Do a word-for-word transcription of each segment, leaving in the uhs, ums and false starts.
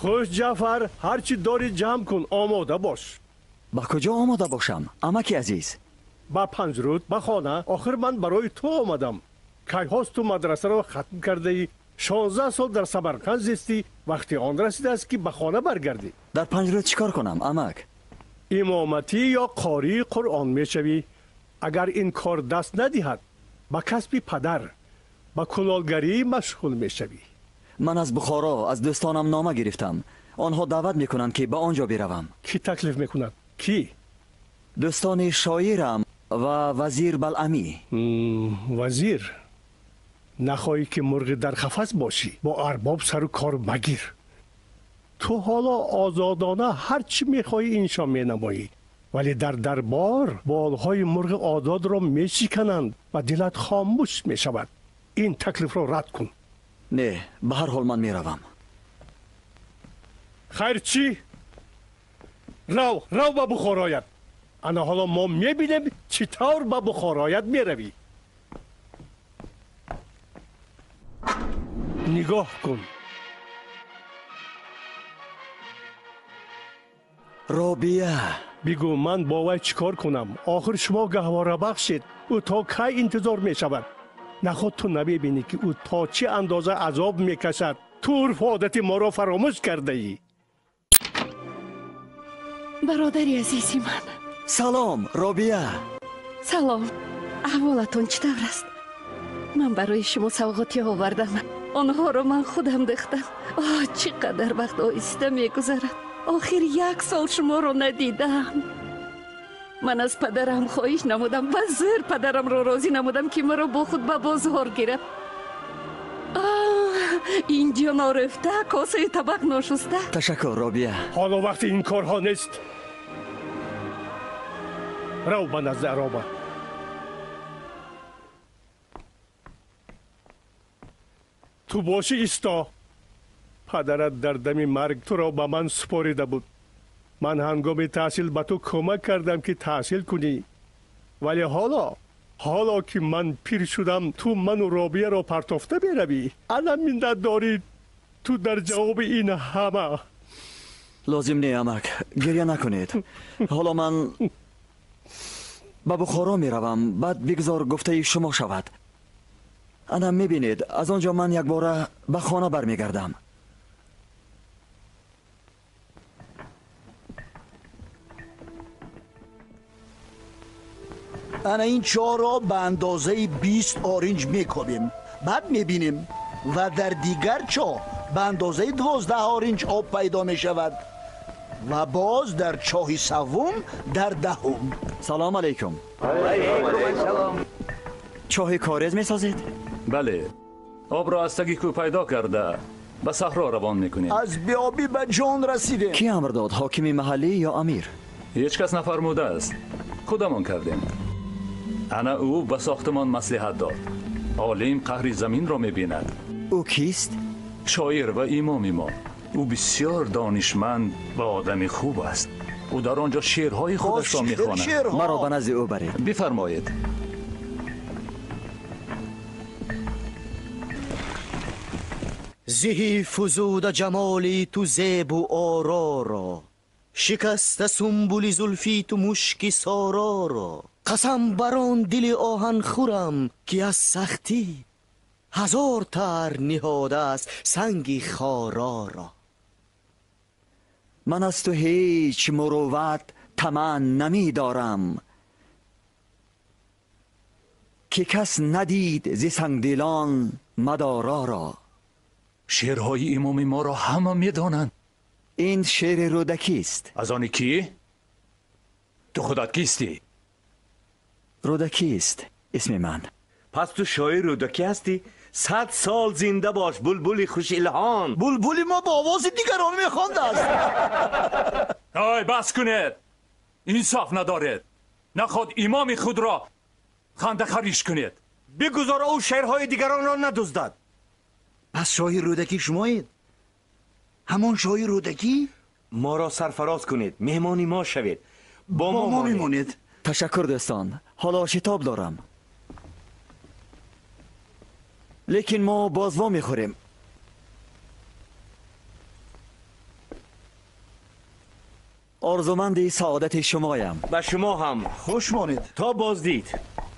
خوش جعفر، هرچی داری جمع کن، آماده باش. با کجا آماده باشم امکی عزیز؟ با پنجرود با خانه. آخر من برای تو آمدم. کی هاست تو مدرسه رو ختم کرده ای؟ شانزده سال در سمرقند زیستی. وقتی آن رسیده است که به خانه برگردی. در پنجرود چیکار کنم امک؟ امامتی یا قاری قرآن میشوی. اگر این کار دست ندهد با کسب پدر با کنالگری مشغول میشوی. من از بخارا از دوستانم نامه گرفتم. آنها دعوت میکنند که به آنجا بروم. کی تکلیف میکند؟ کی؟ دوستان شاعرم و وزیر بلعمی. وزیر؟ نخواهی که مرغ در قفس باشی. با ارباب سر و کار مگیر. تو حالا آزادانه هر چی میخواهی انشا مینمایی، ولی در دربار بالهای مرغ آزاد را میشکنند و دلت خاموش میشود. این تکلیف را رد کن. نه، به هر حال من میروم. خیر چی؟ رو رو با بخارایت. انا حالا ما میبینیم چطور با بخارایت میروی. نگاه کن. رابیه، بگو من با وی چیکار کنم؟ آخر شما گهواره بخشید. او تا کی انتظار میشود؟ نخود تو نبینی که او تا چه اندازه عذاب میکشد؟ تو عرف عادت ما را فراموش کرده ای. برادری عزیزی من. سلام رابیه. سلام، احوالتون چطور است؟ من برای شما سوغاتی آوردم. آنها را من خودم دختم. آه چقدر وقت آهسته میگذرد. آخر یک سال شما را ندیدم. من از پدرم خواهش نمودم و زیر پدرم را راضی نمودم که مرا با خود به بازار گرفت. اینجا نارفته، کاسه طبق ناشسته. تشکر رابیه. حالا وقت این کارها نیست. رو به نزد عرابه. تو باشی ایستا. پدرت در دم مرگ تو را به من سپاریده بود. من هنگام تحصیل به تو کمک کردم که تحصیل کنی، ولی حالا حالا که من پیر شدم تو من و رابیه را پرتافته بروی. الان منت داری تو در جواب این همه. لازم نه امک، گریه نکنید. حالا من به بخارا می روم. بعد بگذار گفته شما شود. انا می بینید از آنجا من یک باره به خانه برمی گردم. انا این چهار را به اندازه بیست آرنج میکابیم. بعد میبینیم و در دیگر چاه به اندازه دوازده آرنج آب پیدا میشود و باز در چاه سوم در دهم. سلام علیکم. چاه کارز میسازید؟ بله، آب را از تگی کو پیدا کرده به صحرا روان میکنیم. از بیابی به جان رسیدیم. کی امر داد؟ حاکم محلی یا امیر؟ هیچ کس نفرموده است، خودمان کردیم. انا او به ساختمان مصلحت داد. عالم قهر زمین را میبیند. او کیست؟ شاعر و امام ما. او بسیار دانشمند و آدم خوب است. او در آنجا شعرهای خودش را میخواند. مرا به نزد او برید. بفرمایید. زهی فزود جمالی تو زیب و آرا را، شکست سنبولی زلفی تو مشکی سارا را. قسم بران دل آهن خورم که از سختی هزار تر نهاده است سنگی خارا را. من از تو هیچ مروت طمع نمی دارم که کس ندید ز سنگدلان مدارا را. شعرهای امام ما را همه میدانند. این شعر رودکی است. از آن کی؟ تو خودت کیستی؟ رودکی است اسم من. پس تو شاعر رودکی هستی؟ صد سال زنده باش بلبلی خوش الهان. بلبلی ما با آواز دیگران میخوانده است. آی بس کنید، انصاف ندارید. نخواد امام خود را خنده خریش کنید. بگذار او شعرهای دیگران را ندزدد. پس شاعر رودکی شمایید؟ همان شاعر رودکی؟ ما را سرفراز کنید، مهمانی ما شوید. با, با ما, ما میمونید. تشکر دوستان. حالا شتاب دارم، لیکن ما باز وا میخوریم. آرزومند سعادت شمایم. و شما هم. خوش مانید. تا بازدید.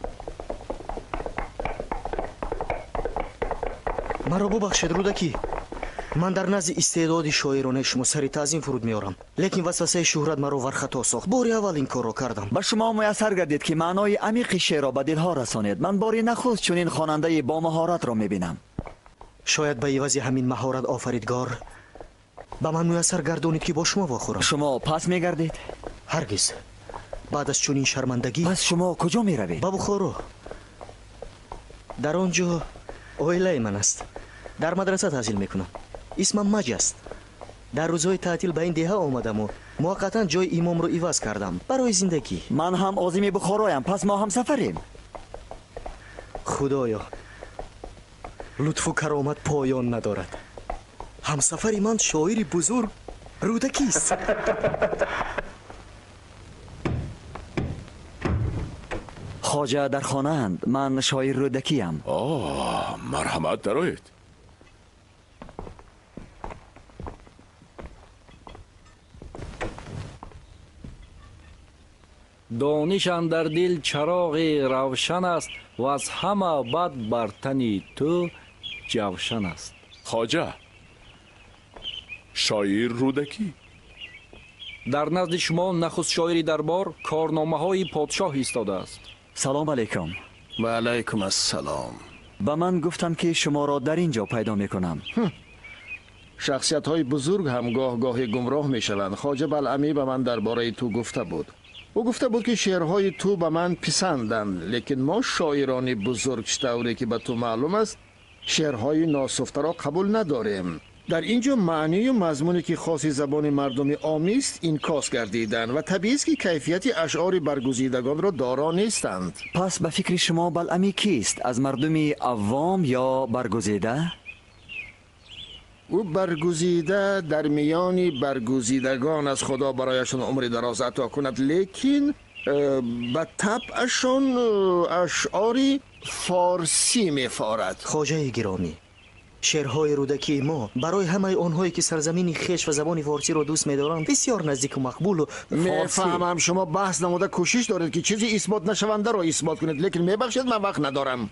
مرا ببخشید رودکی. من در نزد استعداد شاعرانه شما سری تعظیم فرود میارم، لیکن وسوسه شهرت مرا ورخطا ساخت. باری اول این کار را کردم. به شما میسر گردید که معنای عمیق شعر را به دلها رسانید. من باری نخست چنین خواننده با مهارت را میبینم. شاید به عوض همین مهارت آفریدگار به من میسر گردانید که با شما واخورم. شما پس میگردید؟ هرگز. بعد از چنین شرمندگی. پس شما کجا میروید؟ به بخارا. در آنجا اویله من است. در مدرسه تحصیل میکنم. اسمم مج است. در روزهای تعطیل به این دهه آمدم و موقتا جای امام رو عوض کردم برای زندگی. من هم عازم بخارایم، پس ما هم سفریم. خدایا لطف و کرامت پایان ندارد. همسفری من شاعری بزرگ رودکی است. خواجه در خانه اند. من شاعر رودکی ام. آه مرحمت دارید. دانش اندر دل چراغ روشن است و از همه بد بر تنی تو جوشن است. خواجه شاعر رودکی در نزد شما نخست شاعری دربار کارنامه های پادشاه ایستاده است. سلام علیکم. و علیکم السلام. به من گفتم که شما را در اینجا پیدا میکنم. شخصیت های بزرگ هم گاه گاهی گمراه می شوند. خواجه بلعمی به من درباره تو گفته بود. او گفته بود که شعرهای تو به من پسندند، لیکن ما شاعران بزرگ چطوری که به تو معلوم است شعرهای ناسفته را قبول نداریم. در اینجا معنی و مضمونی که خاص زبان مردم عامی است اینکاس گردیدند و طبیعی است که کیفیت اشعار برگزیدگان را دارا نیستند. پس به فکر شما بلعمی کیست؟ از مردم عوام یا برگزیده؟ او برگزیده در میان برگزیدگان از خدا برایشان عمر دراز عطا کند، لیکن به طبعشان اشعاری فارسی می‌فارد. خواجه گرامی، شعرهای رودکی ما برای همه آنهایی که سرزمین خویش و زبان فارسی را دوست می‌دارند بسیار نزدیک و مقبول و فارسی. میفهمم شما بحث نموده کوشش دارید که چیزی اثبات نشونده را اثبات کنید، لیکن میبخشید من وقت ندارم.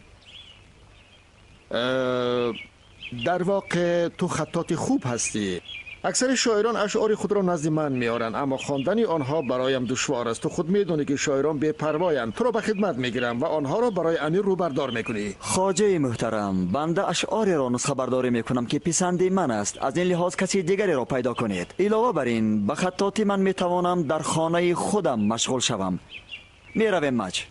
در واقع تو خطاط خوب هستی. اکثر شاعران اشعار خود را نزد من میارن، اما خواندن آنها برایم دشوار است. تو خود میدونی که شاعران بی‌پروایند. تو را به خدمت میگیرم و آنها را برای امیر رو بردار میکنی. خواجه محترم، بنده اشعاری را نسخه برداری میکنم که پسند من است. از این لحاظ کسی دیگری را پیدا کنید. علاوه بر این به خطاطی من میتوانم در خانه خودم مشغول شوم. میرویم مج.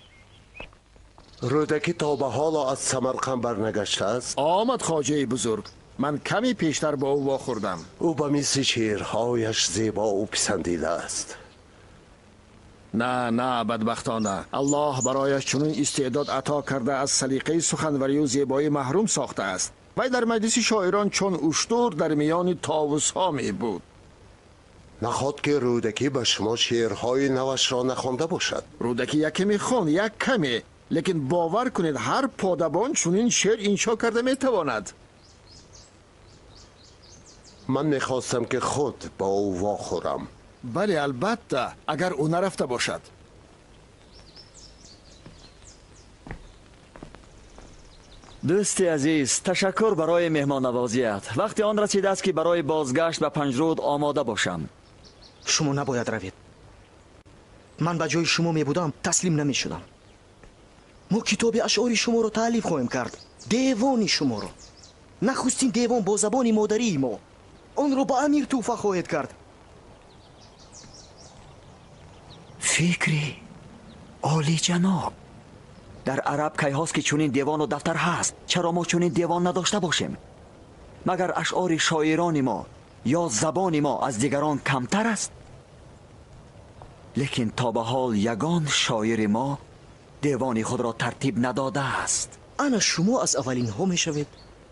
رودکی تا به حالا از سمرقند برنگشته است؟ آمد خواجه بزرگ. من کمی پیشتر با او واخوردم. او به مثل شعرهایش زیبا و پسندیده است. نه نه بدبختانه، الله برایش چنین استعداد عطا کرده از سلیقه سخنوری و زیبایی محروم ساخته است. وی در مجلس شاعران چون اشتر در میان طاووس ها می بود. نخواد که رودکی به شما شعرهای نوش را نخوانده باشد؟ رودکی یک کمی خوان، یک کمی، لیکن باور کنید هر پادبان چنین شعر انشا کرده میتواند. من میخواستم که خود با او واخورم. بله البته، اگر او نرفته باشد. دوست عزیز، تشکر برای مهمان نوازیت. وقتی آن رسیده است که برای بازگشت به پنجرود آماده باشم. شما نباید روید. من به جای شما می بودم تسلیم نمی شدم. ما کتاب اشعار شما رو تألیف خواهیم کرد. دیوان شما رو. نخستین دیوان با زبان مادری ما. آن رو با امیر توفه خواهید کرد. فکری عالی جناب. در عرب کی هاست که چنین دیوان و دفتر هست؟ چرا ما چنین دیوان نداشته باشیم؟ مگر اشعار شاعران ما یا زبان ما از دیگران کمتر است؟ لیکن تا به حال یگان شاعر ما دیوان خود را ترتیب نداده است. انا شما از اولین ها می شوید.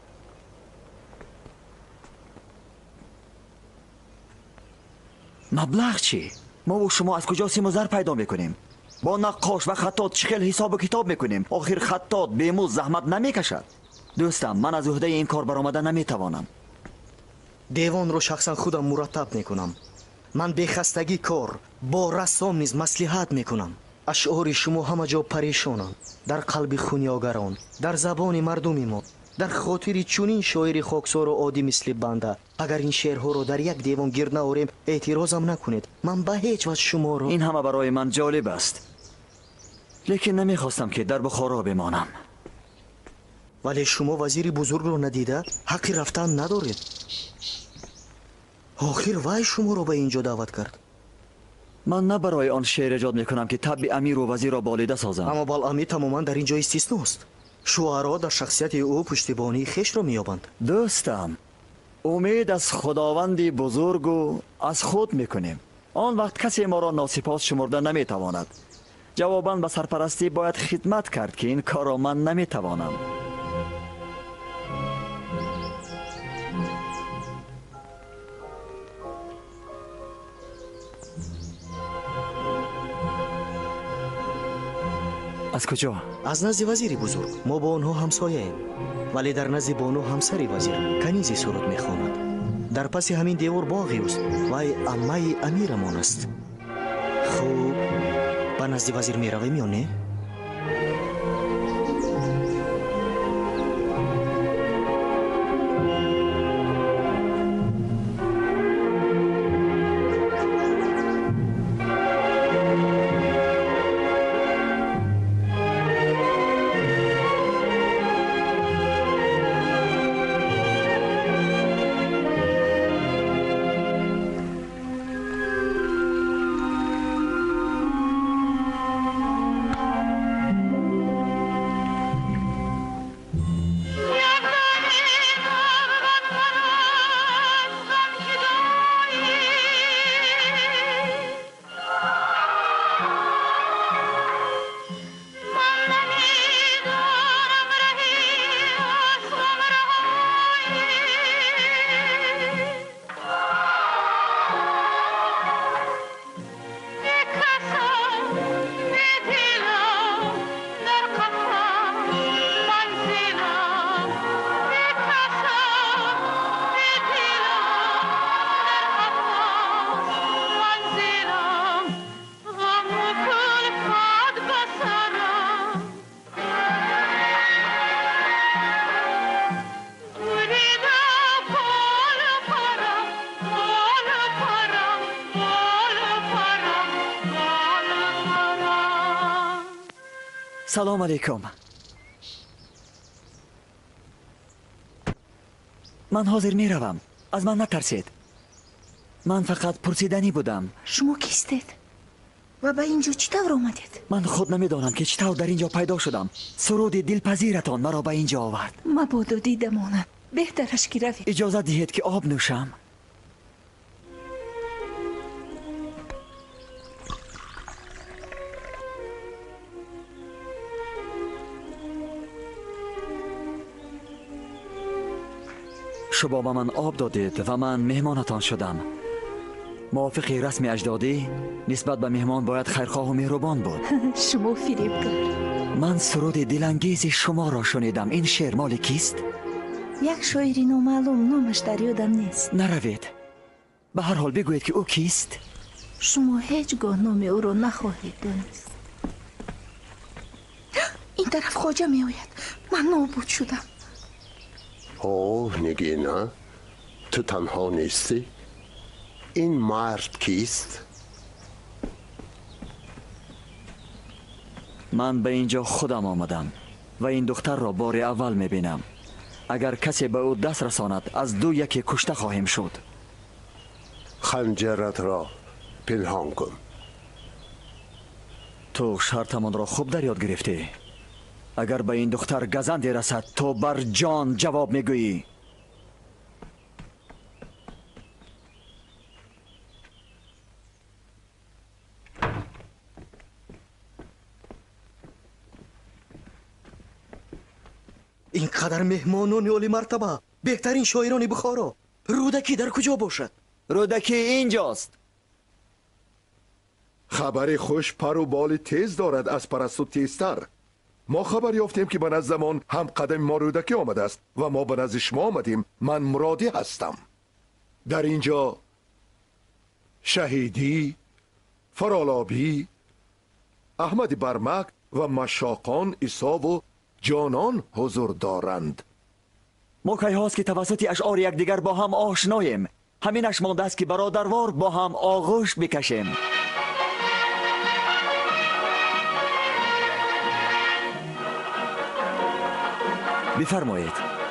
مبلغ چی؟ ما و شما از کجا سیم و زر پیدا میکنیم؟ با نقاش و خطاط چخیل حساب و کتاب میکنیم. آخر خطاط بیموز زحمت نمیکشد. دوستم، من از عهده این کار برآمده نمیتوانم. دیوان رو شخصا خودم مرتب میکنم. من به خستگی کار با رسام نیز مصلحت میکنم. اشعار شما همه جا پریشانم، در قلب خونیاگران، در زبان مردم ما، در خاطر چونین شاعر خاکسار و عادی مثل بنده. اگر این شعرها رو در یک دیوان گرد نآوریم اعتراضم نکنید. من به هیچ وجه شما رو... این همه برای من جالب است، لیکن نمیخواستم که در بخارا بمانم. ولی شما وزیر بزرگ رو ندیده حقی رفتن ندارید. آخر وای شما رو به اینجا دعوت کرد. من نه برای آن شعر ایجاد میکنم که طبع امیر و وزیر را بالیده سازم. اما بالامیر تماما در اینجا استثناست. شعرا در شخصیت او پشتیبانی خیش را میابند. دوستم، امید از خداوند بزرگ و از خود میکنیم. آن وقت کسی ما را ناسپاس شمرده نمیتواند. جواباً به سرپرستی باید خدمت کرد که این کار را من نمیتوانم. از کجا؟ از نزد وزیر بزرگ. ما با آنها همسایه ایم، ولی در نزد بانو همسری وزیر کنیزی سرود میخواند. در پس همین دیوار باغی است. وای عمه امیرمان است. خوب به نزد وزیر میرویم یا نه؟ سلام علیکم. من حاضر می روم. از من نترسید. من فقط پرسیدنی بودم. شما کیستید؟ و به اینجا چطور آمدید؟ من خود نمیدانم که چطور در اینجا پیدا شدم. سرود دلپذیرتان مرا به اینجا آورد. مبادا دیدمانم. بهترش که روید. اجازه دهید که آب نوشم. شما به من آب دادید و من مهمانتان شدم. موافق رسم اجدادی نسبت به مهمان باید خیرخواه و مهربان بود. شما فریبکار. من سرود دلانگیز شما را شنیدم. این شعر مال کیست؟ یک شاعری نامعلوم، نامش در یادم نیست. نروید. به هر حال بگویید که او کیست؟ شما هیچگاه نام او را نخواهید دانست. این طرف خواجه می آید. من نابود شدم. اوه نگینا، تو تنها نیستی؟ این مرد کیست؟ من به اینجا خودم آمدم و این دختر را بار اول میبینم. اگر کسی به او دست رساند از دو یکی کشته خواهیم شد. خنجرت را پنهان کن. تو شرطمان را خوب در یاد گرفتی. اگر به این دختر گزندی رسد تو بر جان جواب میگویی. اینقدر مهمانان عالی مرتبه، بهترین شاعران بخارا، رودکی در کجا باشد؟ رودکی اینجاست. خبر خوش پر و بال تیز دارد از پرستو تیزتر. ما خبر یافتیم که به نزدمان هم قدم ما رودکی آمده است و ما به نزد شما آمدیم. من مرادی هستم. در اینجا شهیدی، فرالابی، احمد برمک و مشاقان عیسی و جانان حضور دارند. ما کی هاست که توسط اشعار یکدیگر با هم آشناییم. همینش مانده است که برادروار با هم آغوش بکشیم. بفرمایید.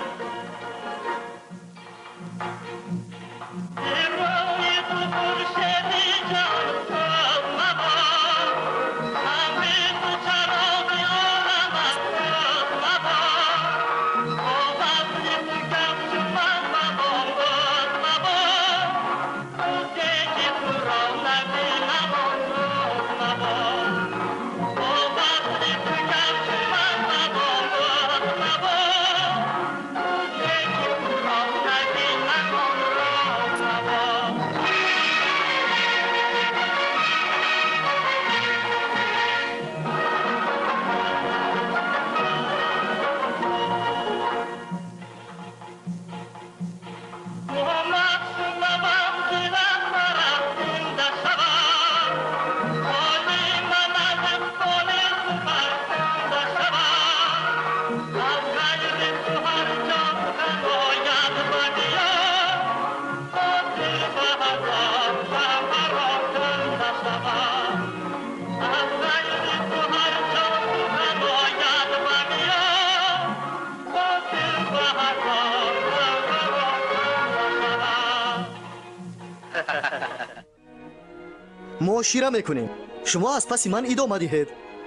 ما شیره میکنیم. شما از پس من اید آمدید.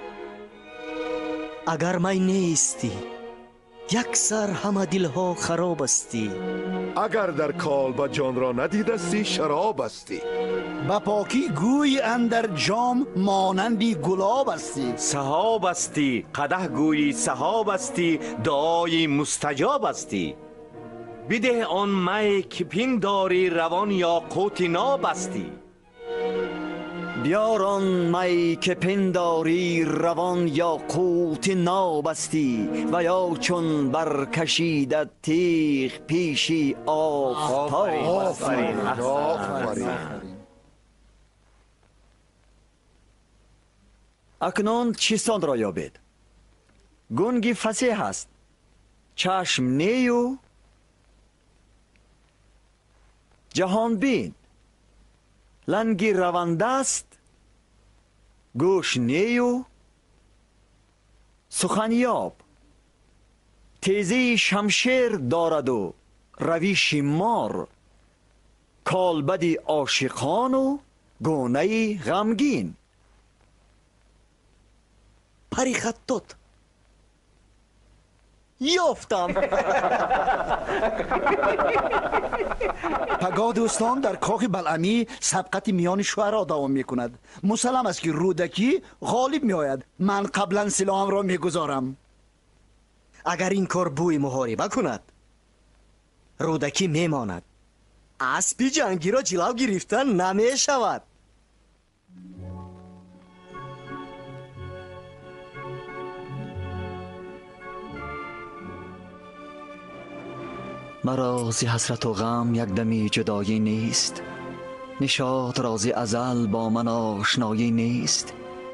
اگر من نیستی یک سر همه دلها خراب استی. اگر در کالبد جان را ندیدستی شراب استی. با پاکی گوی اندر جام مانندی گلاب استی. صحاب استی، قدح گویی صحاب استی، دعای مستجاب استی. بده آن می که پنداری روان یا قوت ناب استی. بیاران می که پنداری روان یا قوت نابستی و یا چون برکشیدت تیغ پیشی آفتاب. آفرین آفرین. اکنون چیستان را یابید. گنگی فسیح است، چشم نیو جهان بین. لنگی رونده است، گوش نیو سخنیاب. تیزی شمشیر دارد و رویش مار، کالبدی عاشقان و گونه غمگین. پری خطوط یافتم. پگاه دوستان در کاخ بلعمی سبقت میان شعرا دوام می کند. مسلم است که رودکی غالب می آید. من قبلا سلاحم را می گذارم. اگر این کار بوی محاربه کند رودکی می ماند. اسبی جنگی را جلو گرفتن نمی شود. مرا زی حسرت و غم یک دمی جدایی نیست. نشاط رازی ازل با من آشنایی نیست.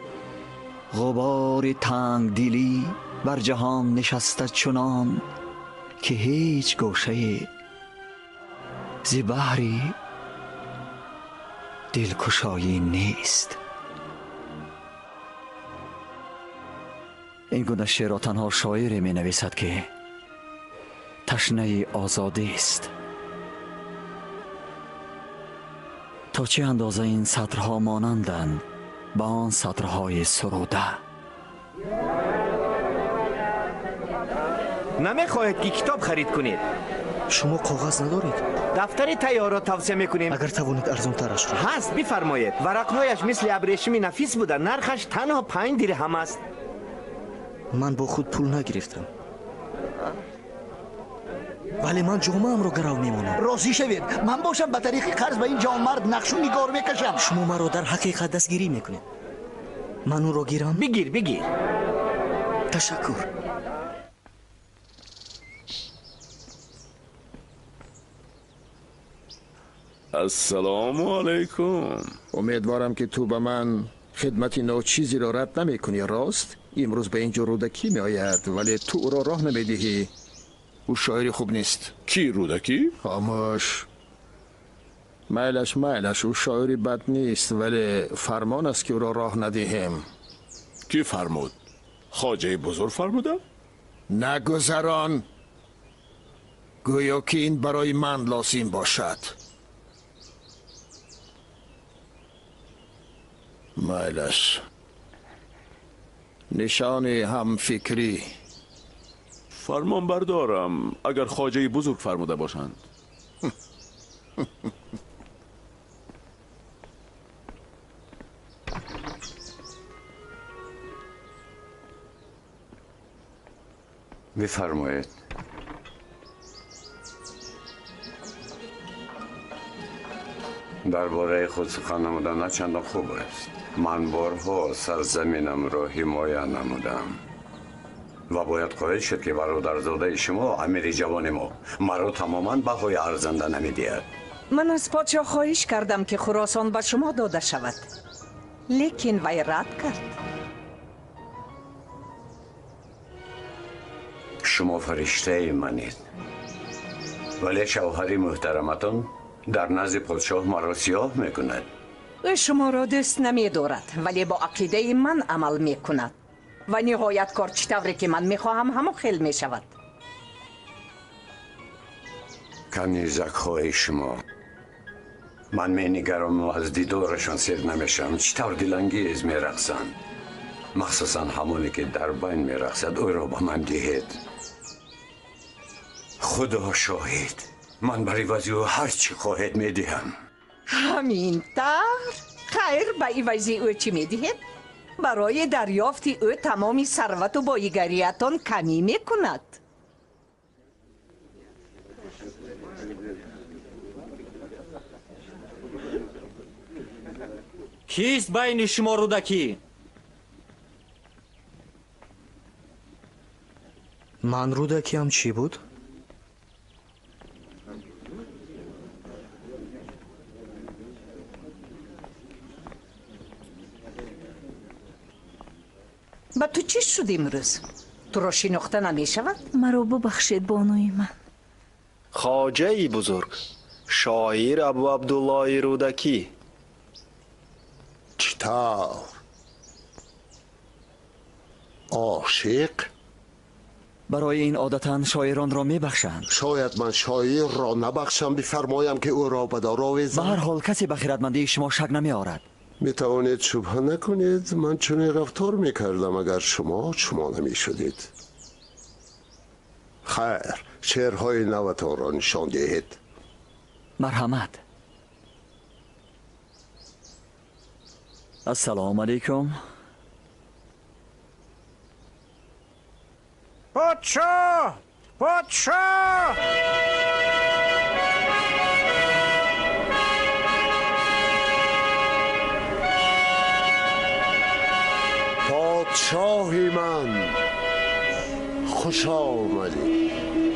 غبار تنگ دلی بر جهان نشسته چنان که هیچ گوشه زی بحری دلکشایی نیست. این گونه شعر را تنها شاعری می نویسد که تشنه آزادی است. تا چه اندازه این سطرها مانندند با آن سطرهای سروده. نمیخواهید که کتاب خرید کنید؟ شما کاغذ ندارید؟ دفتر تیار را توصیه میکنیم. اگر توانید ارزان ترش کنید. هست، بفرمایید. ورقهایش مثل ابریشم نفیس بوده. نرخش تنها پنج درهم است. من با خود پول نگرفتم، ولی من جامعم رو گرو میمونم. راضی شوید من باشم به طریق قرض به این جوان مرد نقش و نگار میکشم. شما مرا در حقیقت دستگیری میکنید. من اون رو گیرم؟ بگیر بگیر. تشکر. السلام علیکم. امیدوارم که تو به من خدمت نو چیزی را رد نمی کنی. راست امروز به اینجا رودکی می آید ولی تو او را راه نمی دهی. او شاعری خوب نیست. کی رودکی؟ خاموش. میلش میلش او شاعری بد نیست ولی فرمان است که او را راه ندهیم. کی فرمود؟ خواجه بزرگ فرمودم؟ نگذران. گویا که این برای من لازم باشد. میلش نشان هم فکری. فرمان بردارم اگر خواجه بزرگ فرموده باشند. بفرمایید. درباره خود سخن نمودن نه چندان خوب است. من بارها سرزمینم را حمایت نمودم و باید قائل شد که برادرزاده شما امیر جوان ما مرا تماما بهای ارزنده نمیدهد. من از پادشاه خواهش کردم که خراسان به شما داده شود لیکن وی رد کرد. شما فرشته منید ولی شوهر محترمتان در نزد پادشاه مرا سیاه میکند. شما را دست نمی دارد ولی با عقیده من عمل می کند و نهایت کار چطوری که من می خواهم همو خیل می شود. کنیزک های شما من می نگرم و از دیدارشان سیر نمیشم. چطور دلانگیز می رقصند، مخصوصا همونی که در بین می رقصد او را با من دهید. خدا شاهد من برای وزی او هر چی خواهد می دهم. همین تر؟ خیر به ایوزی او چی می دهید؟ برای دریافت او تمامی ثروت و بایگریتان کمی می کند. کیست بین شما رودکی؟ من رودکی هم چی بود؟ با تو چی شد امروز؟ تو را شناخته نمی شود؟ مرا ببخشید بانوی من. خواجه بزرگ شاعر ابو عبدالله رودکی. چطور؟ عاشق؟ برای این عادتاً شاعران را میبخشند. شاید من شاعر را نبخشم بفرمایم که او را به دار آویزم. به هر حال کسی به خیرتمندی شما شک نمی آورد. می توانید شبهه نکنید من چنین رفتار می کردم اگر شما شما نمی شدید. خیر شعرهای نوتان را نشان دهید. مرحمت. السلام علیکم. پادشاه پادشاه پادشاهی من خوش آمدی.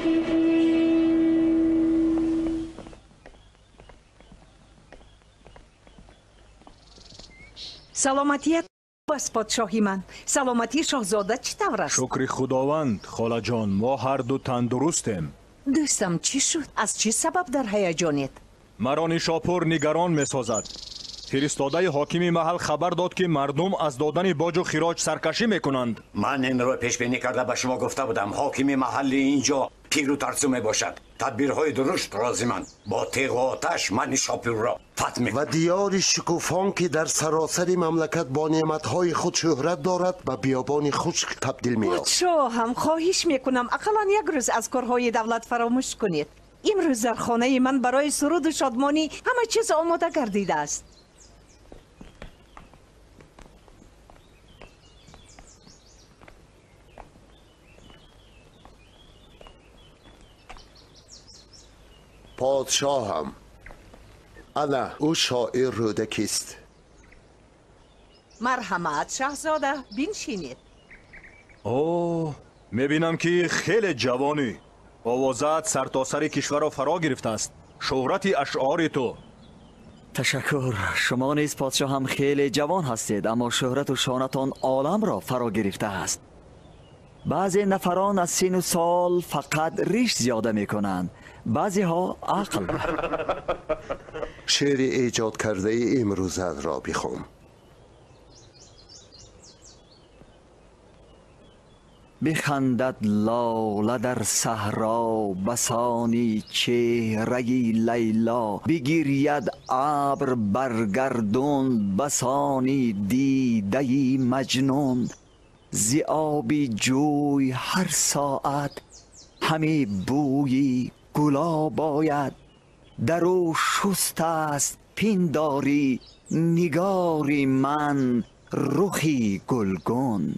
سلامتیت بس پادشاهی من. سلامتی شاهزاده چطور است؟ شکر خداوند خاله جان ما هر دو تندرستیم. دوستم چی شد؟ از چی سبب در هیجانیت؟ مرا نیشاپور نگران میسازد. فرستاده حاکم محل خبر داد که مردم از دادن باج و خراج سرکشی میکنند. من این رو پیش بینی کرده به شما گفته بودم حاکم محل اینجا پیر و ترسو می باشد. تدبیرهای درشت لازمند. با تیغ و آتش من نیشاپور را فتح می و دیار شکوفان که در سراسر مملکت با نعمتهای خود شهرت دارد به بیابان خشک تبدیل می یافت. پادشاه هم خواهش میکنم اقلا یک روز از کارهای دولت فراموش کنید. امروز در خانه من برای سرود و شادمانی همه چیز آماده گردیده است. پادشاهم انا او شاعر رودکی است. مرحمت شاهزاده بنشینید. اوه میبینم که خیلی جوانی. آوازت سرتاسر کشور را فرا گرفته است. شهرت اشعار تو تشکر. شما نیز پادشاه هم خیلی جوان هستید، اما شهرت و شانتان عالم را فرا گرفته است. بعضی نفران از سین و سال فقط ریش زیاده می کنند، بعضی ها عقل. شعر ایجاد کرده ای امروزت را بخوام. بخندد لاله در صحرا، بسانی چهره لیلا. بگیرید ابر برگردون، بسانی دیده مجنون. ز آبی جوی هر ساعت، همی بوی گلاب آید. در او شست است پینداری، نگاری من رخی گلگون.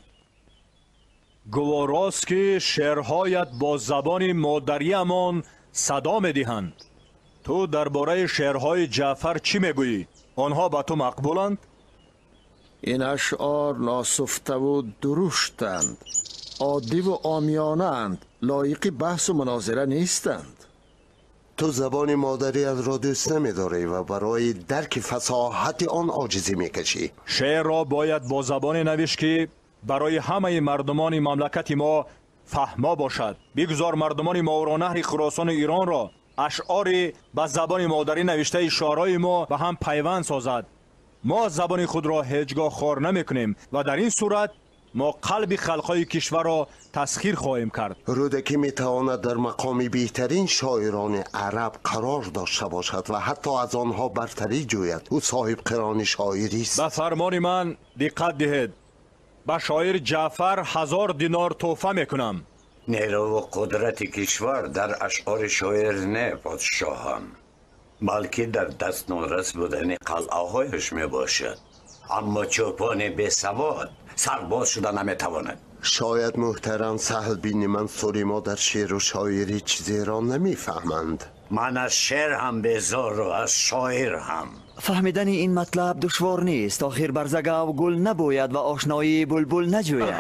گواراست که شعرهایت با زبان مادریمان صدا میدهند. تو درباره شعرهای جعفر چی میگویی؟ آنها با تو مقبولند؟ این اشعار ناسفته و درشتند، عادی و عامیانه‌اند، لایق بحث و مناظره نیستند. تو زبان مادریت را دوست نمی‌داری و برای درک فصاحت آن عاجزی میکشی. شعر را باید با زبان نوشت که برای همه مردمان مملکت ما فهما باشد. بگذار مردمان ماورانهر خراسان ایران را اشعار به زبان مادری نوشته شاعرای ما به هم پیوند سازد. ما زبان خود را هیچگاه خوار نمی کنیم و در این صورت ما قلب خلقای کشور را تسخیر خواهیم کرد. رودکی می تواند در مقام بهترین شاعران عرب قرار داشته باشد و حتی از آنها برتری جوید. او صاحب قران شاعری است. به فرمان من دقت دهید. به شاعر جعفر هزار دینار تحفه میکنم. نیرو و قدرت کشور در اشعار شاعر نه پادشاهم، بلکه در دست نورس بودن قلعه هایش می باشد. اما چوپان بی سواد سرباز شده نمیتواند. شاید محترم سهل بین منصوری ما در شعر و شاعری چیزی را نمیفهمند. من از شعر هم بیزار و از شاعر هم. فهمیدن این مطلب دشوار نیست. آخر برزگاو گل نبوید و آشنایی بلبل نجوید.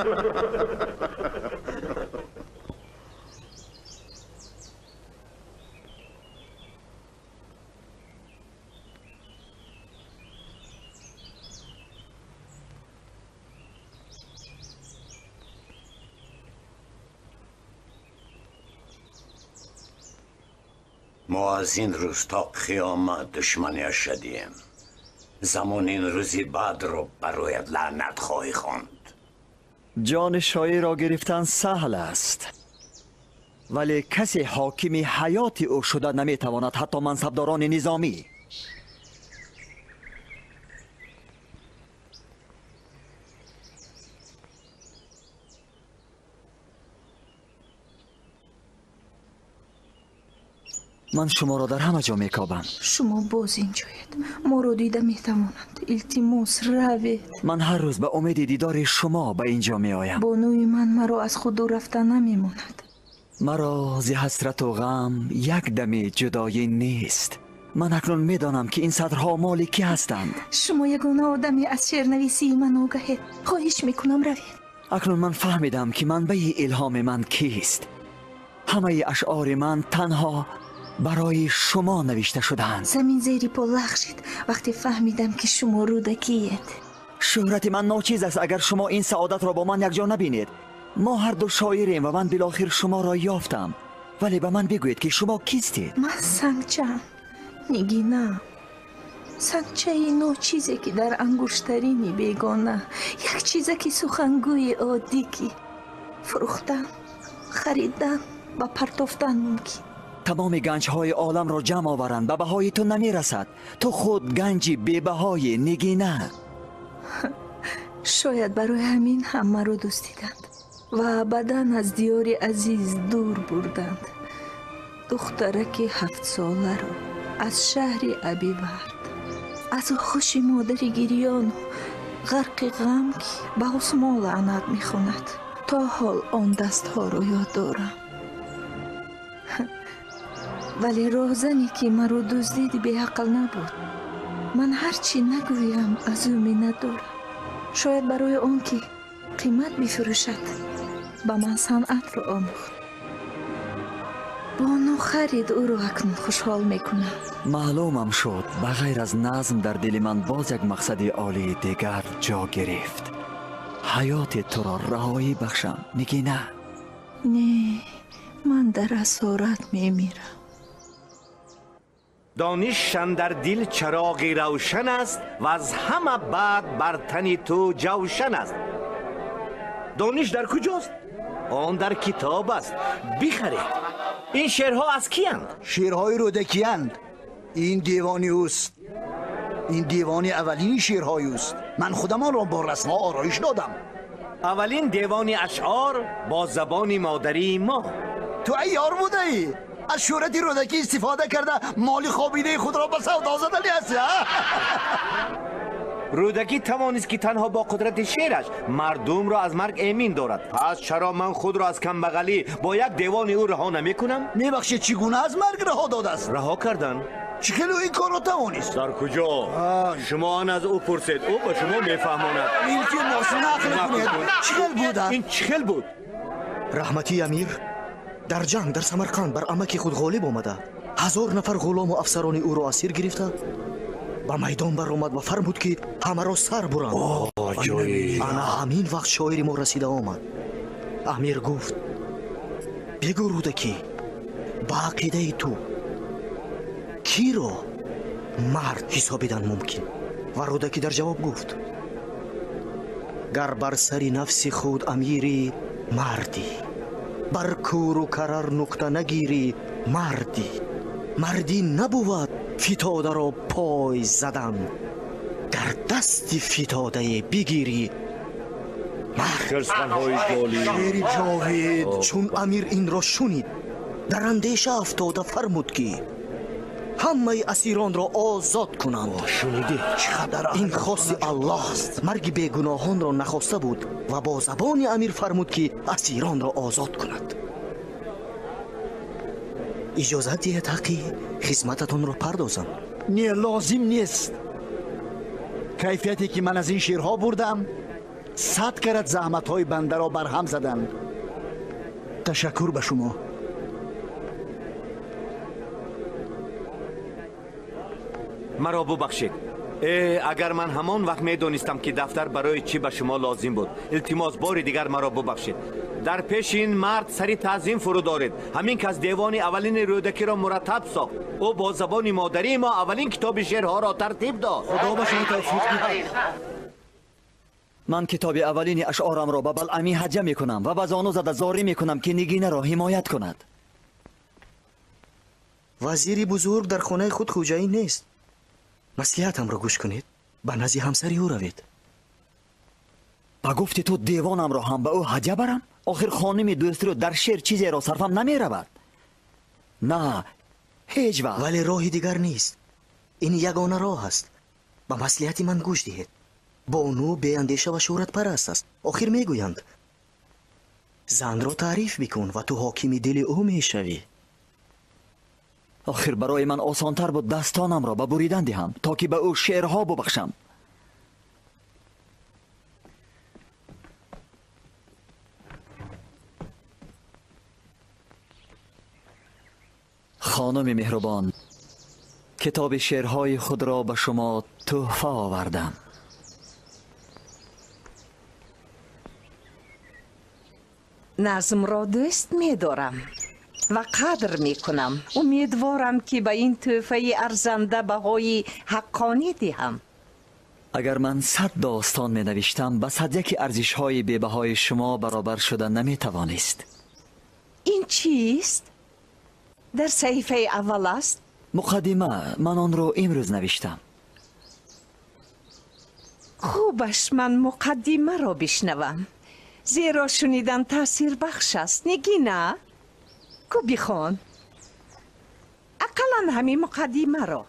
ما از این روز تا قیامت دشمنی شدیم. زمان این روزی بعد رو برایت لعنت خواهی خواند. جان شاعر را گرفتن سهل است، ولی کسی حاکم حیات او شده نمیتواند، حتی منصبداران نظامی. من شما را در همه جا میکابم. شما باز اینجایید، ما رو دیده میتوانند. التماس روید. من هر روز به امید دیدار شما به اینجا میآیم. بانوی من مرا از خود دور رفته نمیماند. مرا ز حسرت و غم یک دمی جدایی نیست. من اکنون میدانم که این صدرها مال کی هستند. شما یگانه آدمی از شعرنویسی من آگهید. خواهش میکنم روید. اکنون من فهمیدم که منبع الهام من کیست. همه اشعار من تنها برای شما نوشته شدند. زمین زیری پا لغزید وقتی فهمیدم که شما رودکیید. شهرت من ناچیز است اگر شما این سعادت را با من یک جا نبینید. ما هر دو شاعریم و من بالاخره شما را یافتم. ولی به من بگویید که شما کیستید؟ من سنگچم، نگینم. سنگچه ای ناچیزی که در انگشترینی بیگانه، یک چیزی که سخنگوی عادی که فروختن، خریدن و پرتافتن ممکن. تمام گنج های عالم را جمع آورند، به بهای تو نمی رسد. تو خود گنجی بی بهای نگینه. شاید برای همین همه رو دزدیدند و بدن از دیار عزیز دور بردند. دخترک هفت ساله رو از شهر ابی برد، از خوش مادر گریان غرق غم که به آسمان لعنت می خوند. تا حال آن دست ها رو یاد دارم. ولی راهزنی که مرا دزدید بی عقل نبود. من هرچی نگویم از او منت دارم. شاید برای آن که قیمت بفروشد به من صنعت را آموخت. بانو خرید او رو اکنون خوشحال میکنم. معلومم شد بغیر از نظم در دل من باز یک مقصد عالی دیگر جا گرفت. حیات تو را رهایی بخشم، میگی نه؟ نه، من در اسارت میمیرم. دانششان در دل چراغی روشن است و از همه بعد بر تن تو جوشن است. دانش در کجاست؟ آن در کتاب است، بخرید. این شعرها از کیند؟ شعرهای رودکیند. این دیوانی اوست. این دیوانی اولین شعرهای اوست. من خودم آن را با رسم‌ها آرایش دادم. اولین دیوانی اشعار با زبان مادری ما. تو عیار بوده ای؟ از شهرت رودکی استفاده کرده مال خوابیده خود را به سودا زدنی هستی؟ رودکی توانست که تنها با قدرت شعرش مردم را از مرگ امین دارد. پس چرا من خود را از کمبغلی با یک دیوان او رها نمی کنم؟ میبخشید چگونه از مرگ رها داده است؟ رها کردن؟ چخیلی این کار را توانست؟ در کجا؟ شما آن از او پرسید، او به شما میفهماند. این که ماشین عقل کنید چخیل بوده؟ این چخیل بود؟ رحمتی امیر در جنگ در سمرقند بر امک خود غالب آمده. هزار نفر غلام و افسران او را اسیر گرفته با میدان بر آمد و فرمود که همه را سر برند. انا همین وقت شاعر ما رسیده آمد. امیر گفت بگو رودکی، با عقیده تو کی را مرد حسابیدن ممکن؟ و رودکی در جواب گفت گر بر سری نفس خود امیری مردی، بر کور و کرر نکته نگیری مردی. مردی نبود فتاده را پای زدن، در دست فتاده بگیری مرد. شعر جاوید. چون امیر این را شنید در اندیشه افتاده فرمود که همه اسیران را آزاد کنند. شنیدی؟ این خاص الله است. مرگ بیگناهان را نخواسته بود و با زبان امیر فرمود که اسیران را آزاد کند. اجازت دهید حقی خدمتتان را پردازم. نه لازم نیست. کیفیتی که من از این شعرها بردم صد کرد زحمت های بنده را برهم زدن. تشکر به شما. مرا ببخشید. اگر من همان وقت می دانستم که دفتر برای چی به شما لازم بود، التماس بار دیگر مرا ببخشید. در پیش این مرد سری تعظیم فرو دارید. همین که از دیوان اولین رودکی را مرتب ساخت. او با زبان مادری ما اولین کتاب شعرها را ترتیب داد. خدا به شما توفیق دهد. من کتاب اولین اشعارم را به بلعمی هجه می کنم و به زانو زده زاری می کنم که نگینه را حمایت کند. وزیر بزرگ در خانه خود خوجایی نیست. مصلحتم را گوش کنید، به نزد همسری او روید. با گفتی تو دیوانم را هم به او هجه برم؟ آخر خانم دوستی رو در شعر چیزی را صرفم نمی رود. نه هیچ وقت. ولی راهی دیگر نیست. این یگانه راه است. به مصلحت من گوش دهید. بانو بی اندیشه و شهرت پرست است. آخر می گویند زن را تعریف بکن و تو حاکم دل او می شوی. آخر برای من آسانتر بود دستانم را به بریدن دهم تا که به او شعرها ببخشم. خانم مهربان، کتاب شعرهای خود را به شما تحفه آوردم. نظم را دوست می دارم و قدر می کنم. امیدوارم که به این تحفه ارزنده بهای حقانی دهم. اگر من صد داستان می نوشتم به صد یک ارزش های بی بهای شما برابر شدن نمی توانست. این چیست؟ در صحیفه اول است؟ مقدمه. من آن را امروز نوشتم. خوبش من مقدمه را بشنوم، زیرا شنیدن تاثیر بخش است. نگی نه؟ کو بخوان اقلا همین مقدمه را.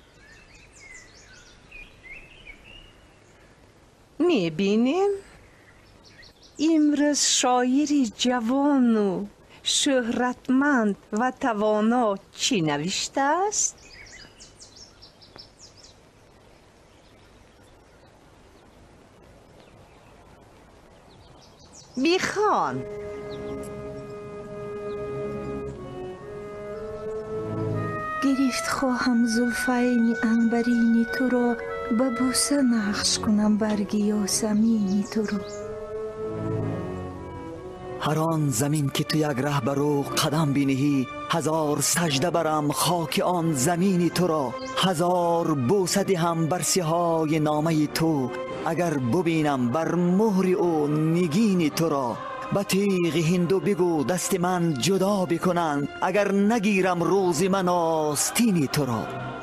میبینیم امروز شاعری جوان و شهرتمند و توانا چی نوشته است؟ بخوان. گرفت خواهم زلفین عنبرین تو را به بوسه نقش کنم برگ یاسمین تو را. هر آن زمین که تو یک ره برو قدم بینی، هزار سجده برم خاک آن زمین تو را. هزار بوسه دهم بر سیهای نامه تو، اگر ببینم بر مهر او نگین تو را. به تیغ هندو بگو دست من جدا بکنند، اگر نگیرم روز من آستین تو را.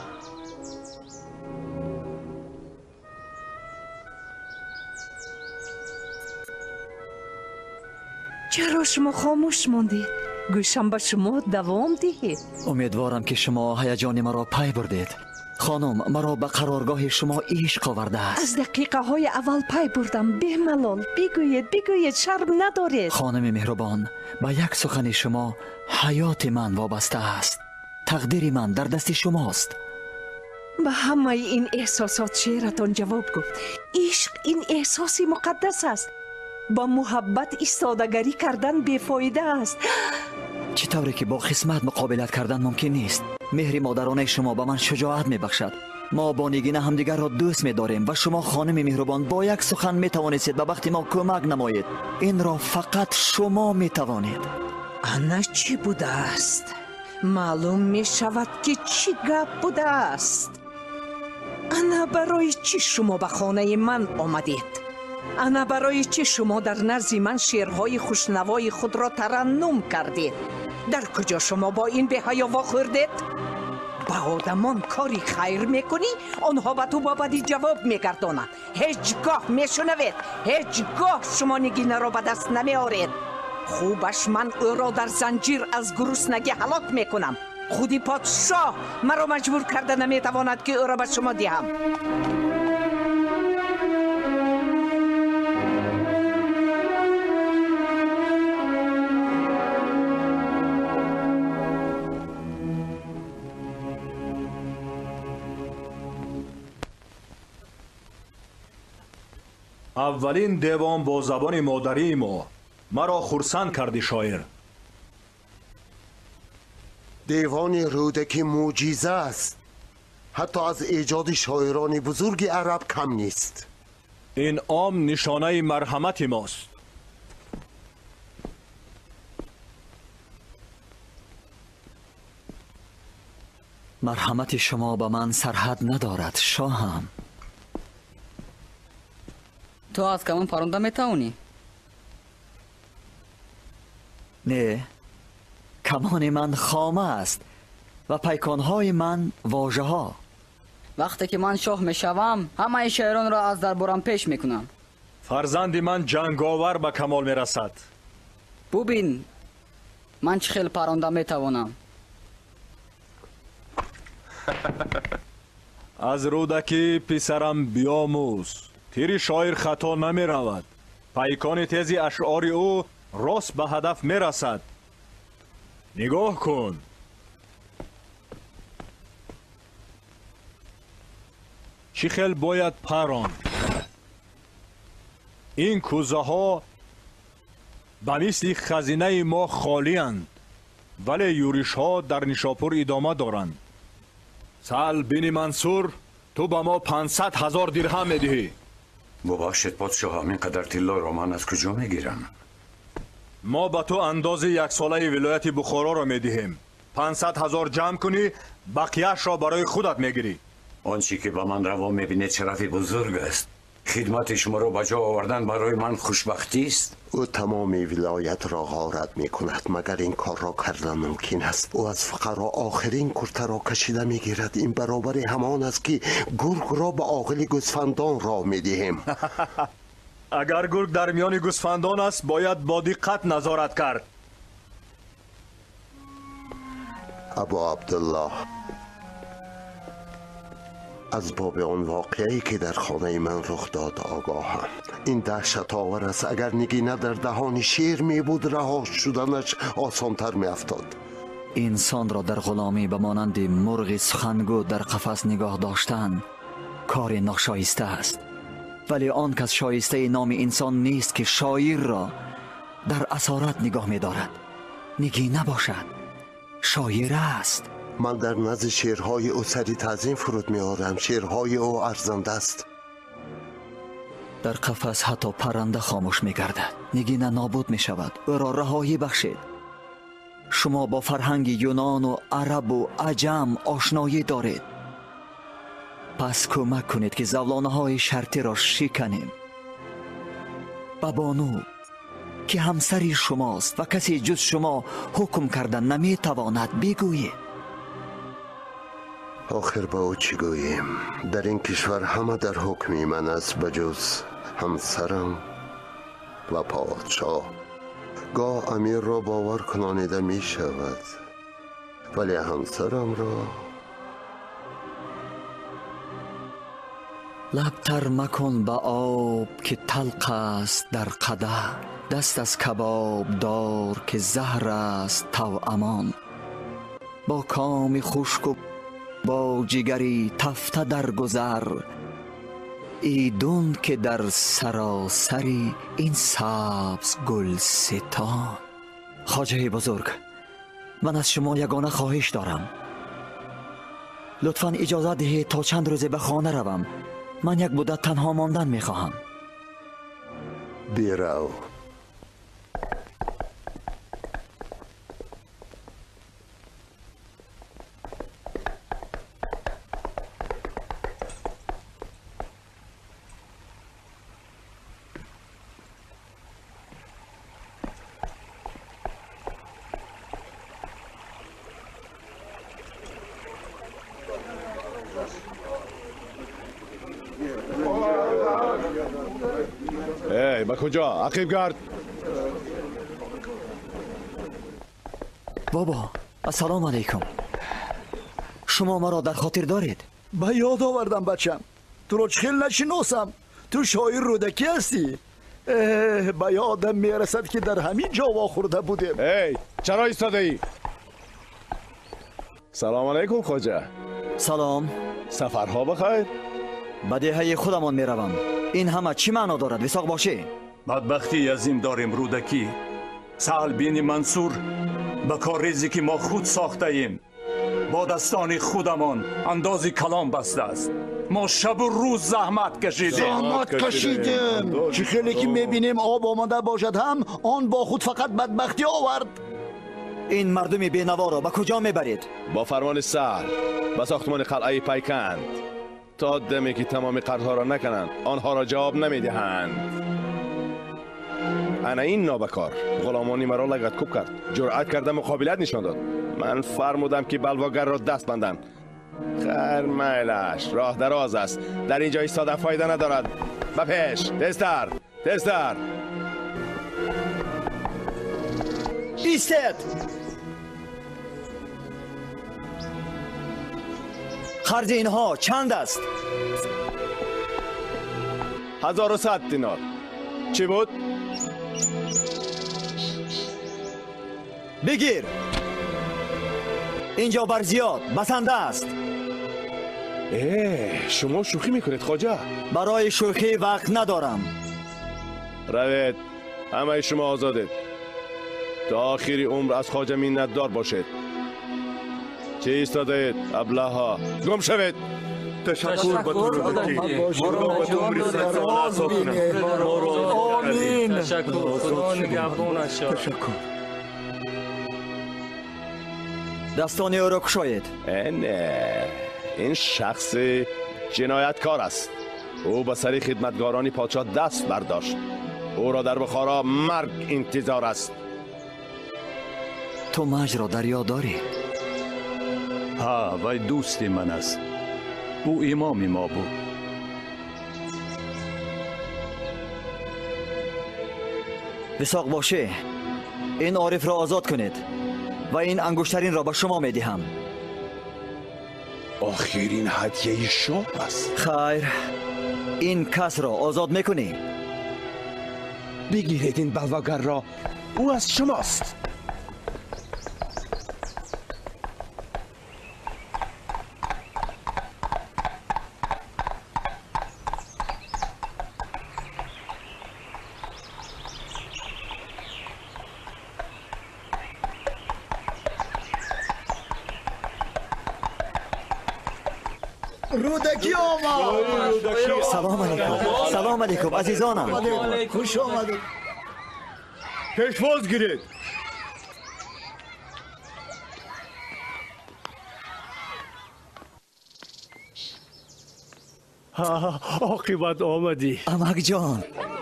چرا شما خاموش موندید؟ گوشم به شما دوام دهید. امیدوارم که شما هیجان مرا پی بردید. خانم، مرا به قرارگاه شما عشق آورده است. از دقیقه های اول پی بردم. به ملال بگویید بگویید، شرم ندارید. خانم مهربان، به یک سخن شما حیات من وابسته است. تقدیر من در دست شماست. به همه این احساسات شعرتان جواب گفت. عشق این احساسی مقدس است. با محبت ایستادگری کردن بیفایده است. چطوری که با خصمت مقابلت کردن ممکن نیست؟ مهر مادرانه شما به من شجاعت می بخشد. ما با نگینه همدیگر را دوست می داریم و شما خانم مهربان با یک سخن می توانید به وقت ما کمک نمایید. این را فقط شما می توانید. انا چی بوده است؟ معلوم می شود که چی گپ بوده است. انا برای چی شما به خانه من آمدید؟ انا برای چه شما در نزد من شعرهای خوشنوای خود را ترنم کردید؟ در کجا شما با این به حیا واخوردید؟ با آدمان کاری خیر میکنی، آنها به تو با بدی جواب میگردانند. هیچگاه میشنوید، هیچگاه شما نگینه را به دست نمیارید. خوبش من او را در زنجیر از گرسنگی هلاک میکنم. خودی پادشاه مرا مجبور کرده نمیتواند که او را به شما دهم. اولین دیوان با زبان مادری ما مرا خرسند کردی شاعر. دیوان رودکی معجزه است. حتی از ایجاد شاعران بزرگ عرب کم نیست. این عام نشانه مرحمت ماست. مرحمت شما به من سرحد ندارد شاهم. تو از کمان پرونده میتوانی؟ نه، کمان من خامه است و پیکانهای من واژه ها. وقتی که من شاه میشوم همه شعران را از دربارم پیش میکنم. فرزند من جنگاور به کمال میرسد. ببین من چه خیلی پرونده میتوانم. از رودکی پسرم بیاموز، تیری شاعر خطا نمی رود. پیکان تیزی اشعار او راست به هدف می رسد. نگاه کن. چی خیل باید پران. این کوزه ها به مثل خزینه ما خالی اند، ولی یورش ها در نیشاپور ادامه دارند. سال بین منصور، تو به ما پانصد هزار درهم می دهی. ببخشید پادشاه، همین قدر طلا را من از کجا میگیرم؟ ما به تو اندازه یک ساله ولایت بخارا را میدهیم. پانصد هزار جمع کنی، بقیهش را برای خودت میگیری. آنچه که به من روا میبینید شرف بزرگ است. خدمت شما را به جا آوردن برای من خوشبختی است. او تمام ولایت را غارت می کند، مگر این کار را کردن ممکن است. او از فقرا آخرین کرته را کشیده می گیرد. این برابر همان است که گرگ را به عاقل گوسفندان را می دهیم. اگر گرگ در میان گوسفندان است باید با دقت نظارت کرد. ابا عبدالله، از باب آن واقعی که در خانه من رخ داد آگاهم. این دهشت آور است. اگر نگینه در دهان شیر می بود رها شدنش آسانتر می افتاد. انسان را در غلامی به مانند مرغ سخنگو در قفس نگاه داشتن کار ناشایسته است. ولی آن کس شایسته نام انسان نیست که شاعر را در اسارت نگاه می دارد. نگینه باشد، شاعر است. من در نزد شعرهای او سری تعظیم فرود می آورم. شعرهای او ارزنده است. در قفس حتی پرنده خاموش می گردد. نگینه نابود می شود. او را رهایی بخشید. شما با فرهنگ یونان و عرب و عجم آشنایی دارید. پس کمک کنید که زولانه های شرطی را شکنیم. با بانو که همسری شماست و کسی جز شما حکم کردن نمی تواند بگویید. آخر با او چی گوییم؟ در این کشور همه در حکمی من است بجز همسرم و پادشاه. گاه امیر را باور کنانیده می شود ولی همسرم را لب تر مکن به آب که تلخ است در قدح. دست از کباب دار که زهر است توامان. با کام خشک و با جگری تفته در گذر. ایدون که در سراسری این سبز گلستان. خواجه بزرگ، من از شما یگانه خواهش دارم. لطفاً اجازه دهید تا چند روزه به خانه روم. من یک مدت تنها ماندن میخواهم. بیرو. ای به کجا؟ عقیب گرد. بابا السلام علیکم. شما مرا در خاطر دارید؟ به یاد آوردم بچم. تو رو خیلی نشناسم. تو شاعر رودکی هستی. به یادم میرسد که در همین جا واخورده بودیم. ای چرا ایستاده ای؟ سلام علیکم خواجه. سلام. سفرها بخیر. به دهه خودمان میروم. این همه چی معنا دارد وثاق باشه؟ بدبختی عظیم داریم رودکی. سهل بین منصور به کاریزی که ما خود ساخته ایم با دستان خودمان اندازی کلام بسته است. ما شب و روز زحمت کشیدیم. زحمت کشیدیم. چی خیلی که میبینیم آب آمده باشد هم آن با خود فقط بدبختی آورد. این مردم بینوا را به کجا میبرید؟ با فرمان سهل به ساختمان قلعه پیکند. تا دمی که تمام قرضها را نکنند آنها را جواب نمیدهند. انا این نابکار غلامانی مرا لگد کوب کرد. جرأت کرده مقابلت نشان داد. من فرمودم که بلواگر را دست بندند. خیر میلش راه دراز است. در اینجا ایستادن فایده ندارد. بپیش تستر تستر ایستد. خرج اینها چند است؟ هزار و صد دینار. چی بود؟ بگیر. اینجا بر زیاد بسنده است. ای شما شوخی میکنید خواجه؟ برای شوخی وقت ندارم. روید. همه شما آزادید. تا آخری عمر از خواجه منتدار باشید. چه ایستادید؟ ابله‌ها گم شوید. تشکر به تو رودکی. خدا به تو میرسد. آمین. تشکر. خدا نگهبانش شد. تشکر. دستان او را کشایید. نه این شخص جنایتکار است. او به سر خدمتگاران پادشاه دست برداشت. او را در بخارا مرگ انتظار است. تو مج را دریا داری؟ ها وای دوستی من است. او امام ما بود. وثاق باشه این عارف را آزاد کنید و این انگشترین را به شما می دهم. آخرین هدیه شاه است. خیر این کس را آزاد میکنی؟ بگیرید این بلواگر را. او از شماست. رودکی آمد. سلام علیکم. سلام علیکم عزیزانم. خوش آمدید. پشواز گیرید. ها عاقبت آمدی. امک جان.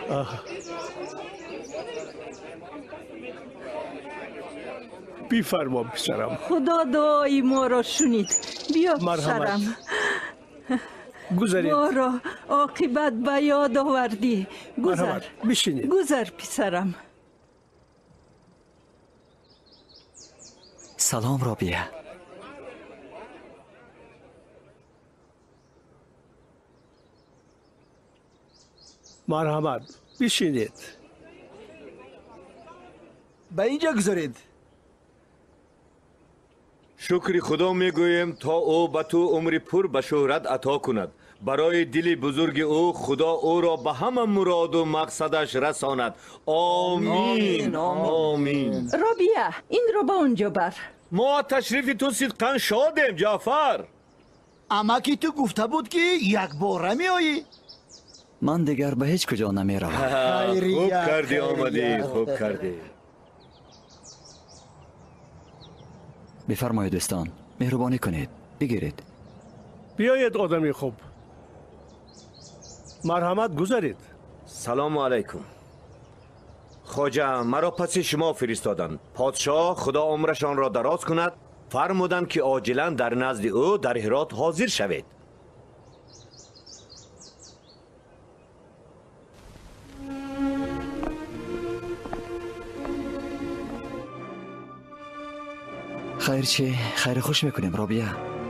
بیفرما پسرم. خدا دعای ما را شنید. بیا پسرم. گذارید. ما را عاقبت به یاد آوردی. گذر. بشینید. گذر پسرم. سلام رابیه. مرحمت. بشینید. به اینجا گذارید. شکر خدا میگویم تا او به تو عمر پر به شهرت عطا کند. برای دل بزرگ او خدا او را به همه مراد و مقصدش رساند. آمین. آمین. رابیه این را به اونجا بر. ما تشریف تو صدقا شادیم جعفر. اما که تو گفته بود که یک باره می آیی. من دیگر به هیچ کجا نمی روم. خوب کردی آمدی. خوب کردی. بفرمایید دوستان، مهربانی کنید، بگیرید. بیایید آدمی خوب. مرحمت گذارید. سلام علیکم. خواجه مرا پس شما فرستادند. پادشاه خدا عمرشان را دراز کند فرمودند که عاجلا در نزد او در هرات حاضر شوید. خیر چی؟ خیر خوش میکنیم رابیه.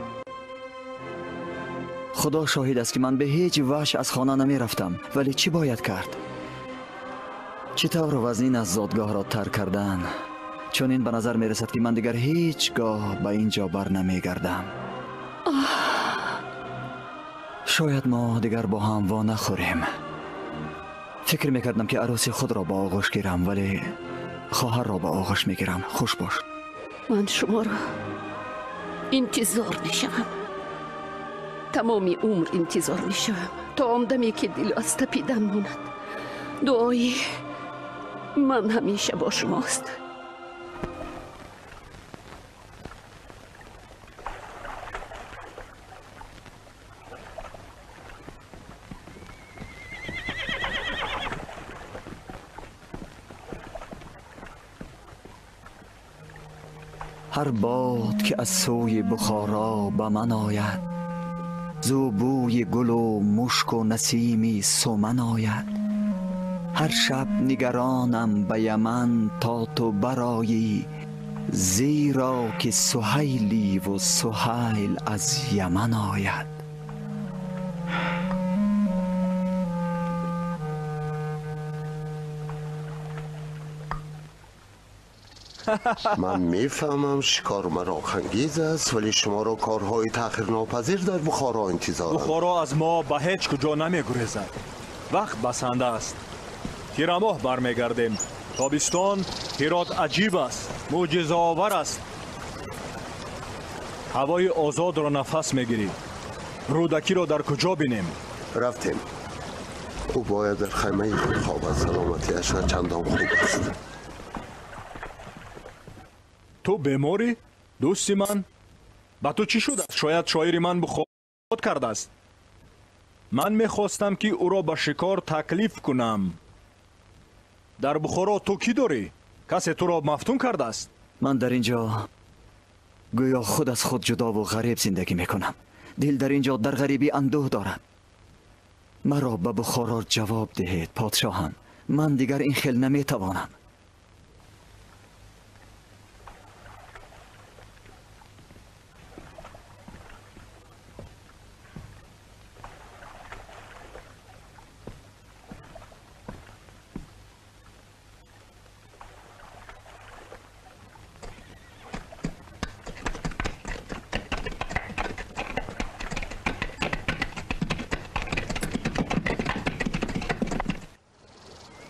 خدا شاهد است که من به هیچ وجه از خانه نمی رفتم، ولی چی باید کرد؟ چطور وزنین از زادگاه را ترک کردن؟ چون این به نظر می رسد که من دیگر هیچگاه به اینجا بر نمی گردم. شاید ما دیگر با هم وا نخوریم. فکر می کردم که عروسی خود را با آغوش گیرم، ولی خواهر را با آغوش می گیرم. خوش باش. من شما را انتظار می شوم. تمامی عمر انتظار می شوم تا آمدمی که دل از تپیدن ماند. دعای من همیشه با شماست. هر باد که از سوی بخارا به من آید، زو بوی گل و مشک و نسیمی سمن آید. هر شب نگرانم به یمن تا تو برایی، زیرا که سهیلی و سهیل از یمن آید. من میفهمم شکار مرا خنگیز است، ولی شما را کارهای تأخیر ناپذیر در بخارا انتظار است. بخارا از ما به هیچ کجا نمی گریزد. وقت بسنده است. تیر ماه برمیگردیم. تابستان هرات عجیب است، معجزه آور است. هوای آزاد را نفس میگیریم. رودکی را در کجا بینیم؟ رفتیم. او باید در خیمه خود خواب است. سلامتیش چندان خوب است. تو بیماری؟ دوستی من؟ با تو چی شده؟ شاید شاعری من بخود کرده است. من میخواستم که او را به شکار تکلیف کنم. در بخارا تو کی داری؟ کسی تو را مفتون کرده است؟ من در اینجا گویا خود از خود جدا و غریب زندگی میکنم. دل در اینجا در غریبی اندوه دارد. مرا به بخارا جواب دهید پادشاهم. من دیگر این خیل نمیتوانم.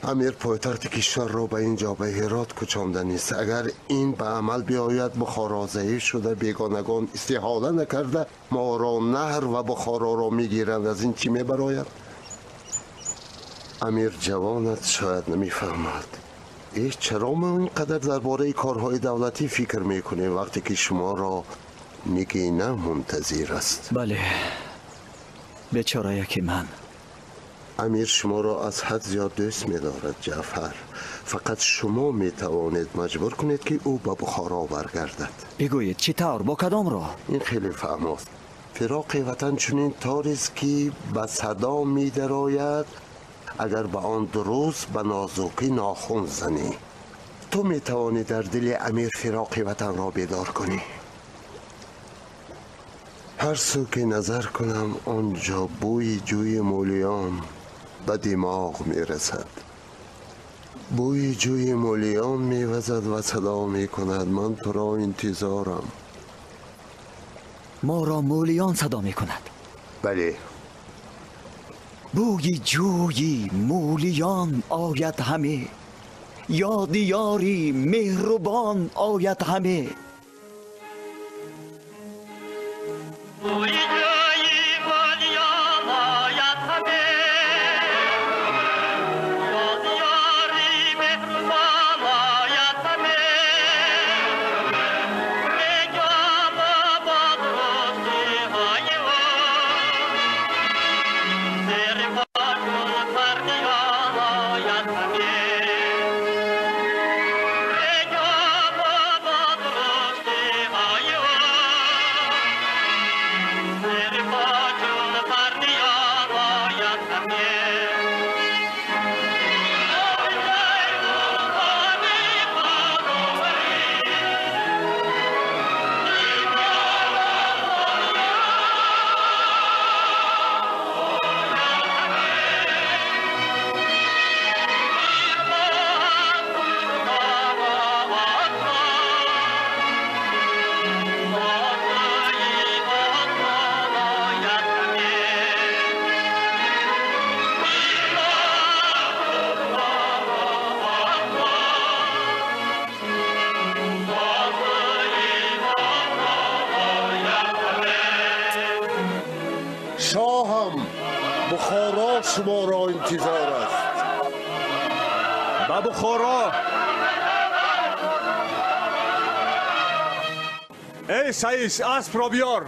امیر پایتخت کشور را به اینجا به هرات کشانده است. اگر این به عمل بیاید بخارا ضعیف شده، بیگانگان استحاله نکرده ما را نهر و بخارا را میگیرند. از این چی میبراید؟ امیر جوانت شاید نمیفهمد. ای چرا ما اینقدر درباره کارهای دولتی فکر میکنیم وقتی که شما را نگینه منتظر است؟ بله، بیچاره یکی من. امیر شما را از حد زیاد دوست می‌دارد جعفر. فقط شما میتوانید مجبور کنید که او به بخارا برگردد. بگویید چطور؟ با کدام راه؟ این خیلی فهماست. فراق وطن چنین طوری است که به صدا می‌دراید اگر به آن دروز به نازکی ناخن زنی. تو میتوانی در دل امیر فراق وطن را بیدار کنی. هر سو که نظر کنم آنجا بوی جوی مولیان به دماغ میرسد. بوی جوی مولیان میوزد و صدا میکند من تو را انتظارم. ما را مولیان صدا میکند؟ بله. بوی جوی مولیان آید همه، یاد یاری مهربان آید همه. شاهم بخارا شما را انتظار است. با بخارا. ای سعیس اسب را بیار.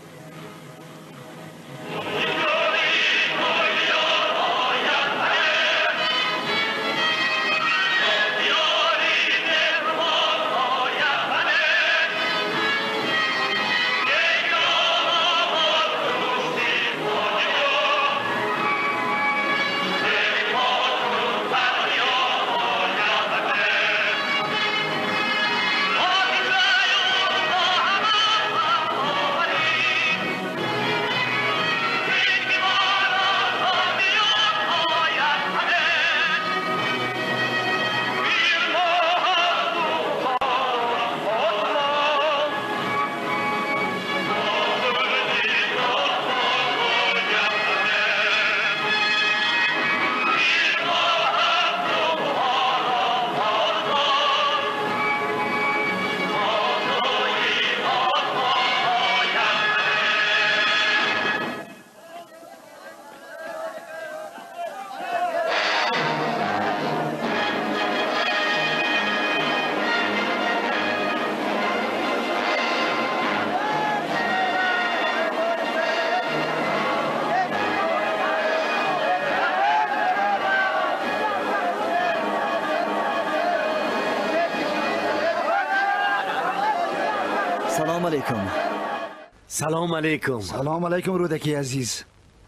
سلام علیکم. سلام علیکم. سلام علیکم رودکی عزیز.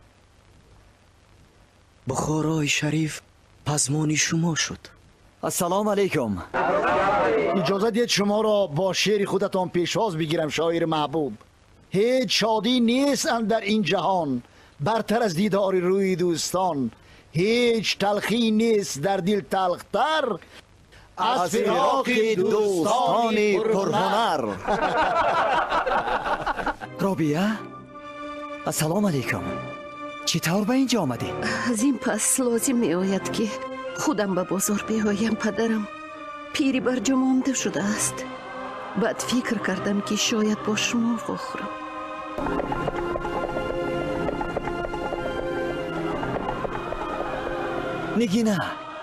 بخارای شریف پزمان شما شد. السلام علیکم. اجازه دید شما را با شعر خودتان پیشواز بگیرم شاعر محبوب. هیچ شادی نیست در این جهان برتر از دیدار روی دوستان. هیچ تلخی نیست در دل تلختر از فراق دوستان پرهنر. رابیه السلام علیکم. چطور به اینجا آمدی؟ از این پس لازم می آید که خودم به بازار بیایم. پدرم پیری بر جا مانده شده است. بعد فکر کردم که شاید با شما بخورم. نگینا،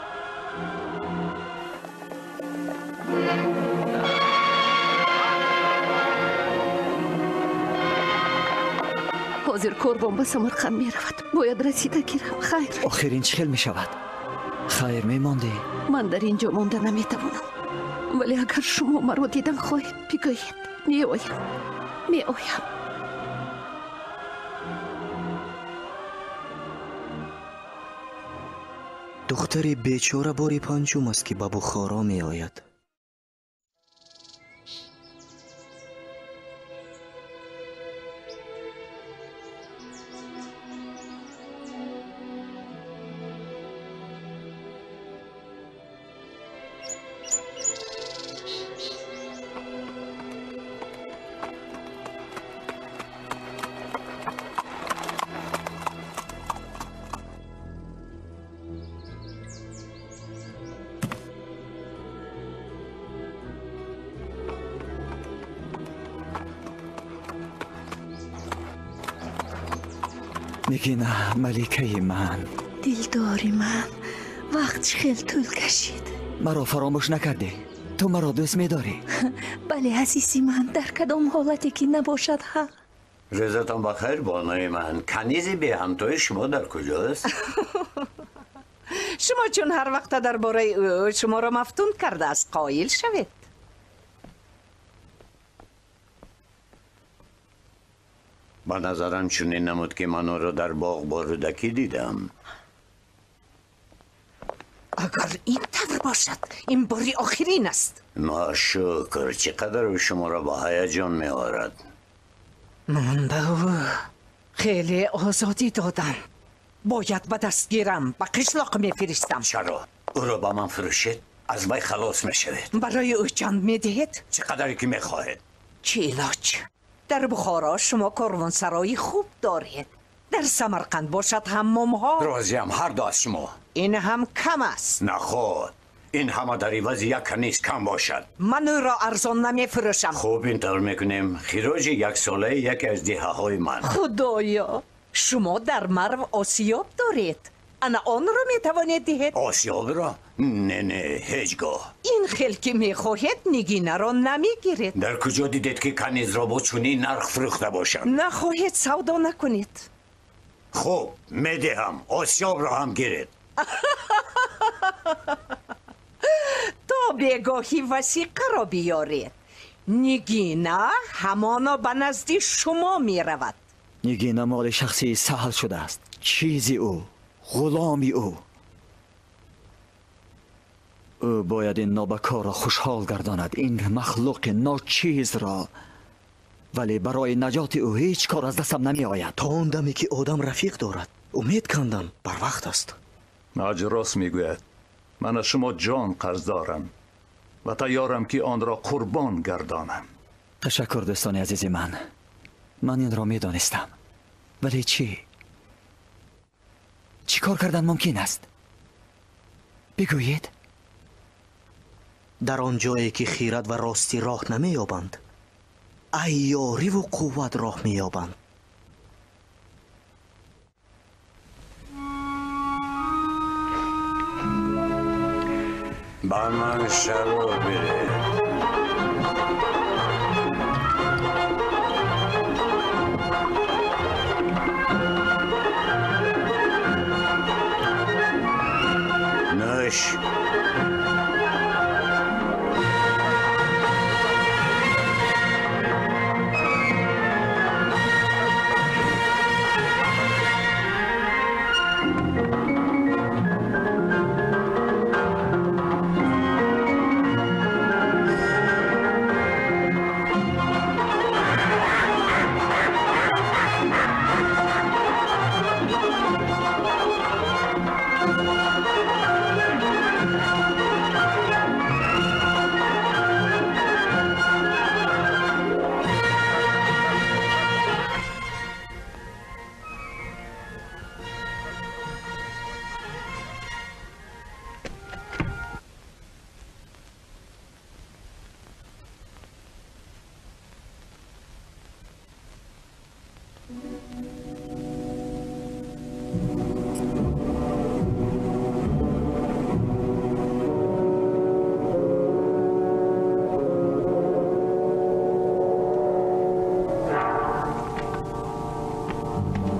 حاضر قربان به سمرقند می رود. باید رسیده گیرم. خیر. آخرین چه می شود؟ خیر می مانده؟ من در اینجا مانده نمی توانم. ولی اگر شما مرا دیدن خواهید بگویید. می آیم. می آیم. دختر بیچاره باری پنجم است که به بخارا می آید. نگینا ملیکه من، دلداری من، وقت خیلی طول کشید. مرا فراموش نکردی؟ تو مرا دوست می‌داری؟ بله عزیزی من، در کدام حالتی که نباشد حق. روزتان بخیر بانوی من. کنیزی به همتای شما در کجاست؟ شما چون هر وقت درباره او شما را مفتون کرده است قایل شوید. با نظرم چنین نمود که من او را در باغ با رودکی دیدم. اگر این طور باشد این باری آخرین است. ناشکر، چقدر او شما را با هیجان می آورد. من به او خیلی آزادی دادم. باید به دست گیرم، به قشلاق می فرستم. چرا؟ او را با من فروشید؟ از وی خلاص می شوید. برای او چند می دهید؟ چقدری که می خواهید؟ چه علاج؟ در بخارا شما کاروانسرای خوب دارید. در سمرقند باشد حمام ها. راضیم، هر دو از شما. این هم کم است. نه خود، این همه در عوض یک کنیز کم باشد. من او را ارزان نمی فروشم. خوب اینطور میکنیم. خراج یک ساله یکی از دیه های من. خدایا، شما در مرو آسیاب دارید. انا آن را می توانید دهید؟ آسیاب را؟ نه نه هیچگاه. این خیل که می خواهید نگینه را نمی گیرید. در کجا دیدید که کنیز را با چنین نرخ فروخته باشم؟ نخواهید سودا نکنید. خوب میدهم، آسیاب را هم گیرید. تا بگاهی وسیقه را بیارید. نگینه همانا به نزد شما می رود. نگینا مال شخصی سهل شده است. چیزی او، غلامی او. او باید این نابکار را خوشحال گرداند، این مخلوق ناچیز را. ولی برای نجات او هیچ کار از دستم نمی آید. تا آن دمی که آدم رفیق دارد امید کندن بر وقت است. حاج راست میگوید. من از شما جان قرض دارم و تیارم که آن را قربان گردانم. تشکر دوستان عزیز من. من این را می دانستم. ولی چی؟ چی کار کردن ممکن است؟ بگویید. در آن جایی که خیرت و راستی راه نمی یابند، عیاری و قوت راه می یابند. با من شروع بده. نوش.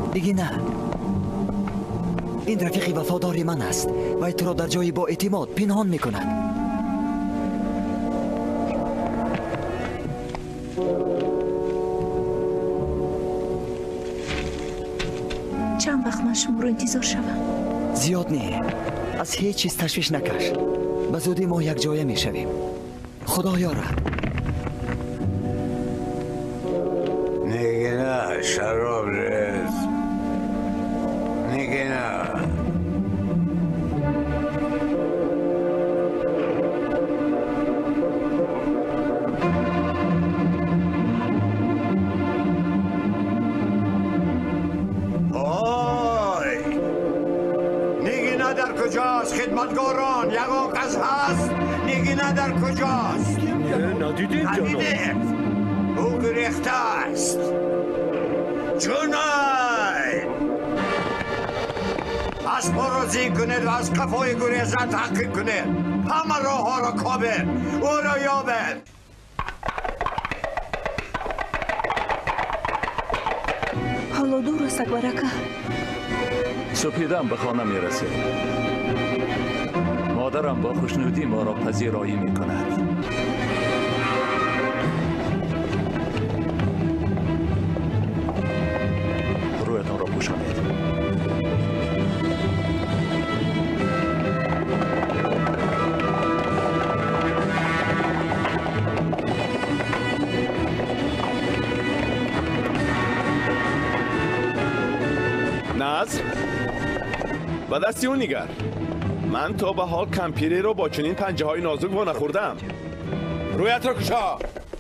دیگه نه. این رفیق وفادار من است و تو را در جایی با اعتماد پنهان میکند. چند وقت من شما رو انتظار شوم؟ زیاد نه. از هیچ چیز تشویش نکش. به زودی ما یک جایه میشویم. خدا یارد. نگه نه شراب رز نگه نه. کجاست خدمتگاران؟ یقاق از هست؟ نگینه در کجاست؟ ندیدیم ندیده او گریخته است. جونای از پارازی کنید و از کفای گریزت تحقیق کنید. همه راه ها را کابه او را یابد. حالا دور است اکبرکه. سپیدم به خانه می رسید. مادرم با خوشنودی ما را پذیرایی می کند. رویتان را پوشانید. ناز و دستی اون نگر. من تا به حال کمپیری رو با چنین پنجه های نازک و نخوردم. رویت را کشا.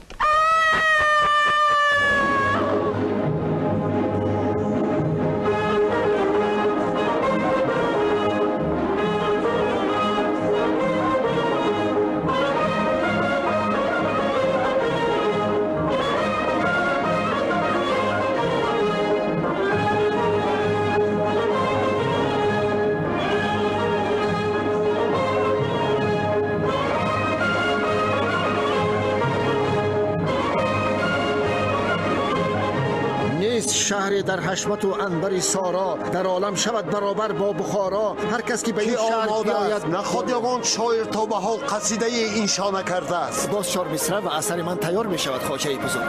شهر در حشمت و انبر سارا در عالم شود برابر با بخارا. هر کس که به این شهر بیاید نه خود یگان شاعر تا به حال قصیده این شانه کرده است. باز چهار مصرع و اثر من تیار می شود خواجه بزرگ.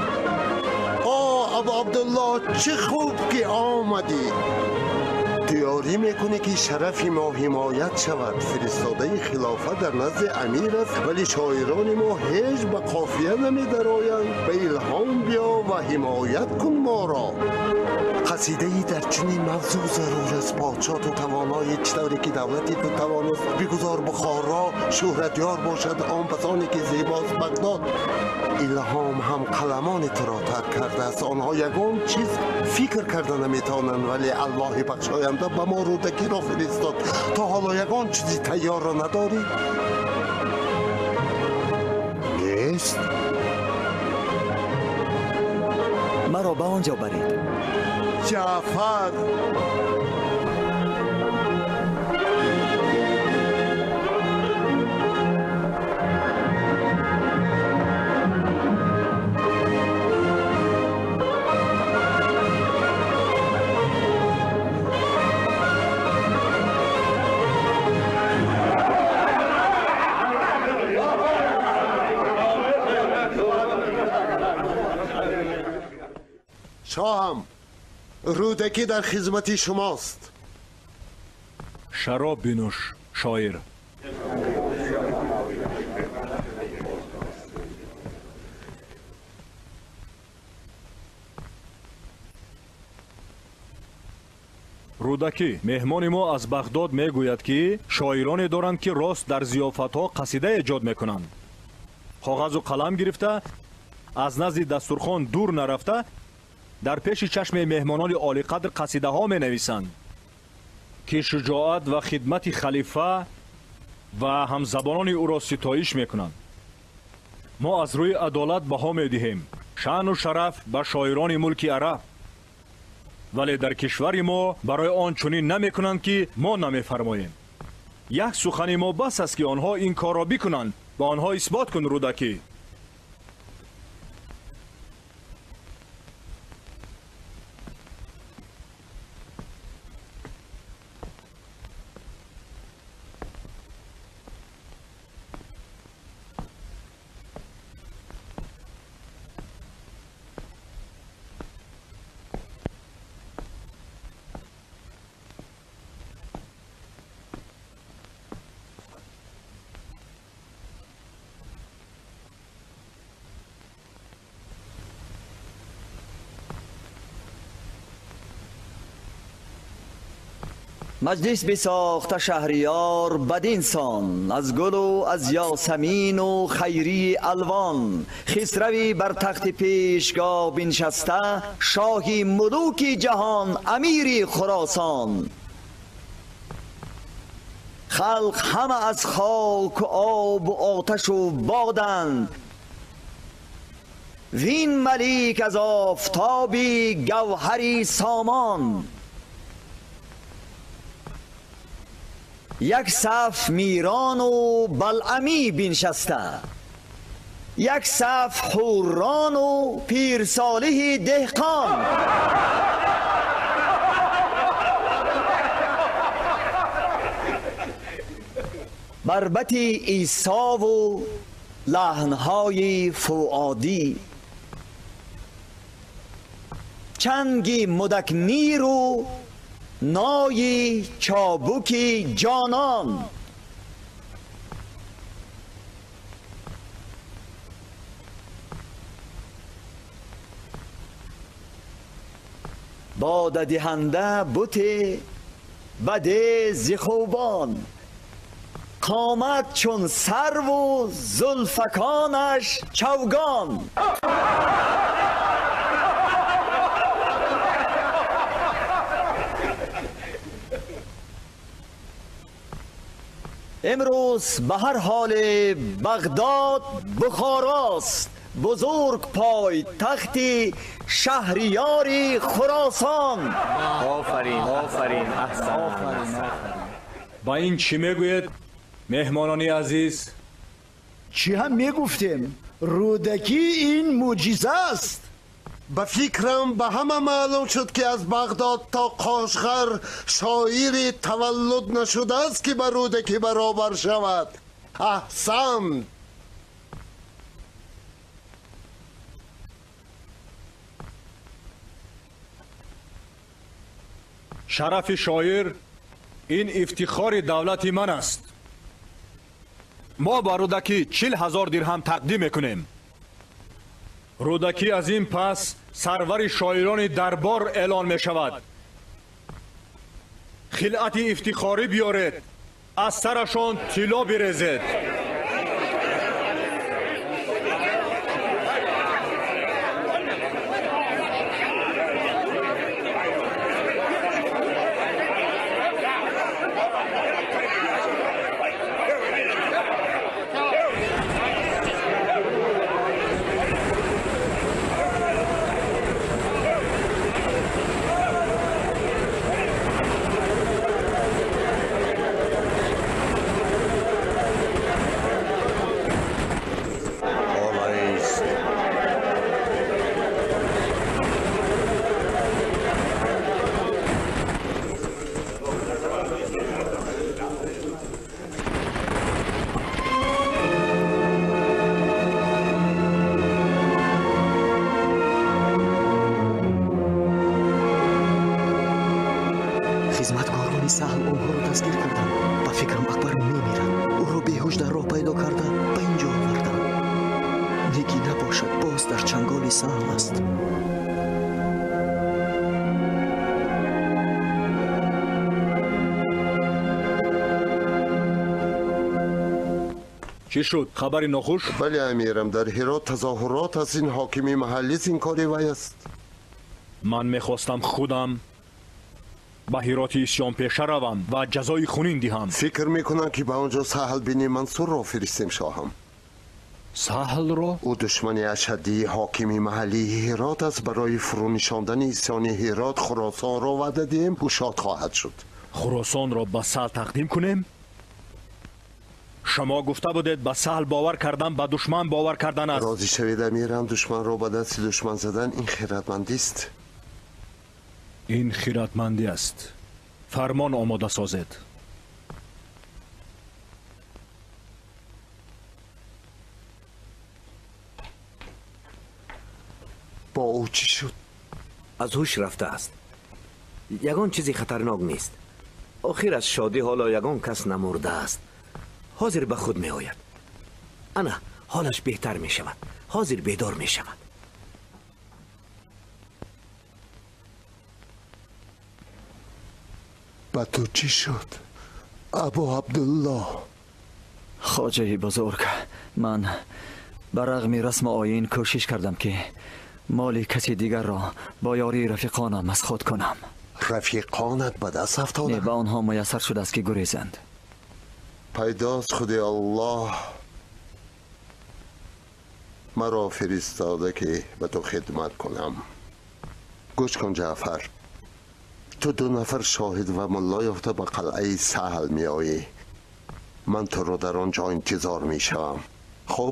آه ابو عبدالله چه خوب که آمدی. دیاری میکنه که شرف ما حمایت شود. فرستاده خلافت در نزد امیر است ولی شاعران ما هیچ به قافیه نمی درآیند. به الهام بیا و حمایت کن ما را. قصیده ای در چنین موضوع ضرور است. پادشاه تو توانای چطوری که دولتی تو توانست بگذار بخارا شهرتیار باشد آن بسانی که زیباست بغداد. الهام هم قلمان تو را ترک کرده است. آنها یگان چیز فکر کرده نمیتوانند ولی الله بخشاینده به ما رودکی را فرستاد. تا حالا یگان چیزی تیار را نداری؟ نیست؟ مرا به آنجا برید. جعفر شاهم رودکی در خدمت شماست. شراب بنوش شاعر. رودکی مهمان ما از بغداد میگوید که شاعرانی دارند که راست در ضیافت‌ها قصیده ایجاد میکنند. کاغذ و قلم گرفته از نزد دسترخوان دور نرفته در پیش چشم مهمانان عالی قدر قصیده ها می نویسند که شجاعت و خدمت خلیفه و همزبانان او را ستایش می کنند. ما از روی عدالت بها می دهیم شأن و شرف به شاعران ملک عرب، ولی در کشور ما برای آن چنین نمی کنند که ما نمی فرماییم. یک سخن ما بس است که آنها این کار را بکنند. به آنها اثبات کن رودکی. مجلس بساخت شهریار بدین سان، از گل و از یاسمین و خیری الوان. خسروی بر تخت پیشگاه بنشسته، شاهی ملوک جهان امیری خراسان. خلق همه از خاک و آب و آتش و بادند، وین ملیک از آفتابی گوهری سامان. یک صف میران و بلعمی بنشسته، یک صف حوران و پیرصالح دهقان. بربط عیسی و لحنهای فؤادی، چنگی مدکنیر و نای چابوکی جانان. باده دهنده بت بده ز خوبان، قامت چون سرو و زلفکانش چوگان. امروز به هر حال بغداد بخاراست، بزرگ پای تختی شهریاری خراسان. آفرین آفرین احسن. با این چی میگوید مهمانانی عزیز؟ چی هم میگفتیم؟ رودکی این معجزه است. به فکرم به همه معلوم شد که از بغداد تا قاشغر شاعری تولد نشده است که به رودکی برابر شود. احسن. شرف شاعر این افتخار دولت من است. ما با رودکی چل هزار درهم تقدیم میکنیم. رودکی از این پس سرور شاعران دربار اعلان می شود. خلعت افتخاری بیارید، از سرشان طلا بریزید. خدمتکاران سهل اونها رو دستگیر کردن. با فکرم اکبر میمیرن. او رو بیهوش در راه پیدا کرده به اینجا آوردن. نگی نباشد باز در چنگال سهل است. چی شد؟ خبری نخوش؟ بله امیرم، در هرات تظاهرات از این حاکمی محلی زینکاری وی است. من میخواستم خودم به هرات اسیان پیشه روم و جزای خونین دهم. فکر میکنم که به اونجا سهل بین منصور را فرستیم شاهم. سهل را؟ او دشمن اشدی حاکمی محلی هرات است. برای فرونشاندن اسیان هرات خراسان را وعده دهیم، او شاد خواهد شد. خراسان را به سهل تقدیم کنیم؟ شما گفته بودید به سهل باور کردن به دشمن باور کردن است. راضی شوید امیرم، دشمن را به دست دشمن زدن این خیرتمندی است. این خیرتمندی است. فرمان آماده سازید. با او چی شد؟ از هوش رفته است. یگان چیزی خطرناک نیست. آخر از شادی حالا یگان کس نمرده است. حاضر به خود می آید. انا حالش بهتر می شود. حاضر بیدار می شود. با تو چی شد؟ ابو عبدالله. خواجه بزرگ، من برغم رسم آیین کوشش کردم که مال کسی دیگر را با یاری رفیقانم از خود کنم. رفیقانت به دست افتادند؟ نه، به آنها میسر شده است که گریزند. پیداست خدای الله مرا فرستاده که به تو خدمت کنم. گوش کن جعفر، تو دو نفر شاهد و ملا یافته به قلعه سهل می آیی. من تو رو در آنجا انتظار می شوم. خب؟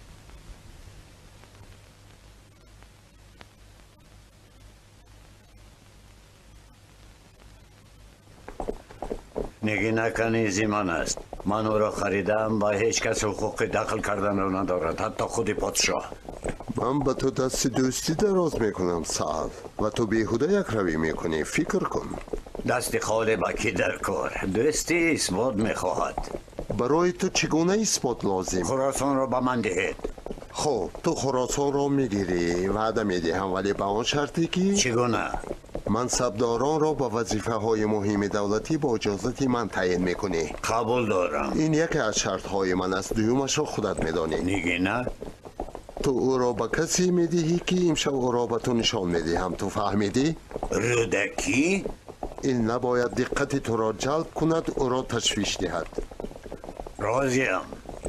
نگی نکنی زیمان است. من او را خریدم و هیچ کس حقوق دخل کردن را ندارد، حتی خود پادشاه. من به تو دست دوستی دراز میکنم سعد و تو بیهوده یک روی میکنی. فکر کن. دست خالی با کی در کار؟ دوستی اثبات میخواهد. برای تو چگونه اثبات لازم؟ خراسان را به من دهید. خب تو خراسان را میگیری، وعده میدهم، ولی به آن شرطی که چگونه؟ منصبداران را با وظیفه های مهم دولتی با اجازت من تعیین میکنی. قبول دارم. این یکی از شرط های من است. دویمش را خودت میدانی. نگی نه؟ تو او را به کسی میدهی که امشب او را به تو نشان میدهم. تو فهمیدی؟ رودکی؟ این نباید دقت تو را جلب کند، او را تشویش دهد. راضیم.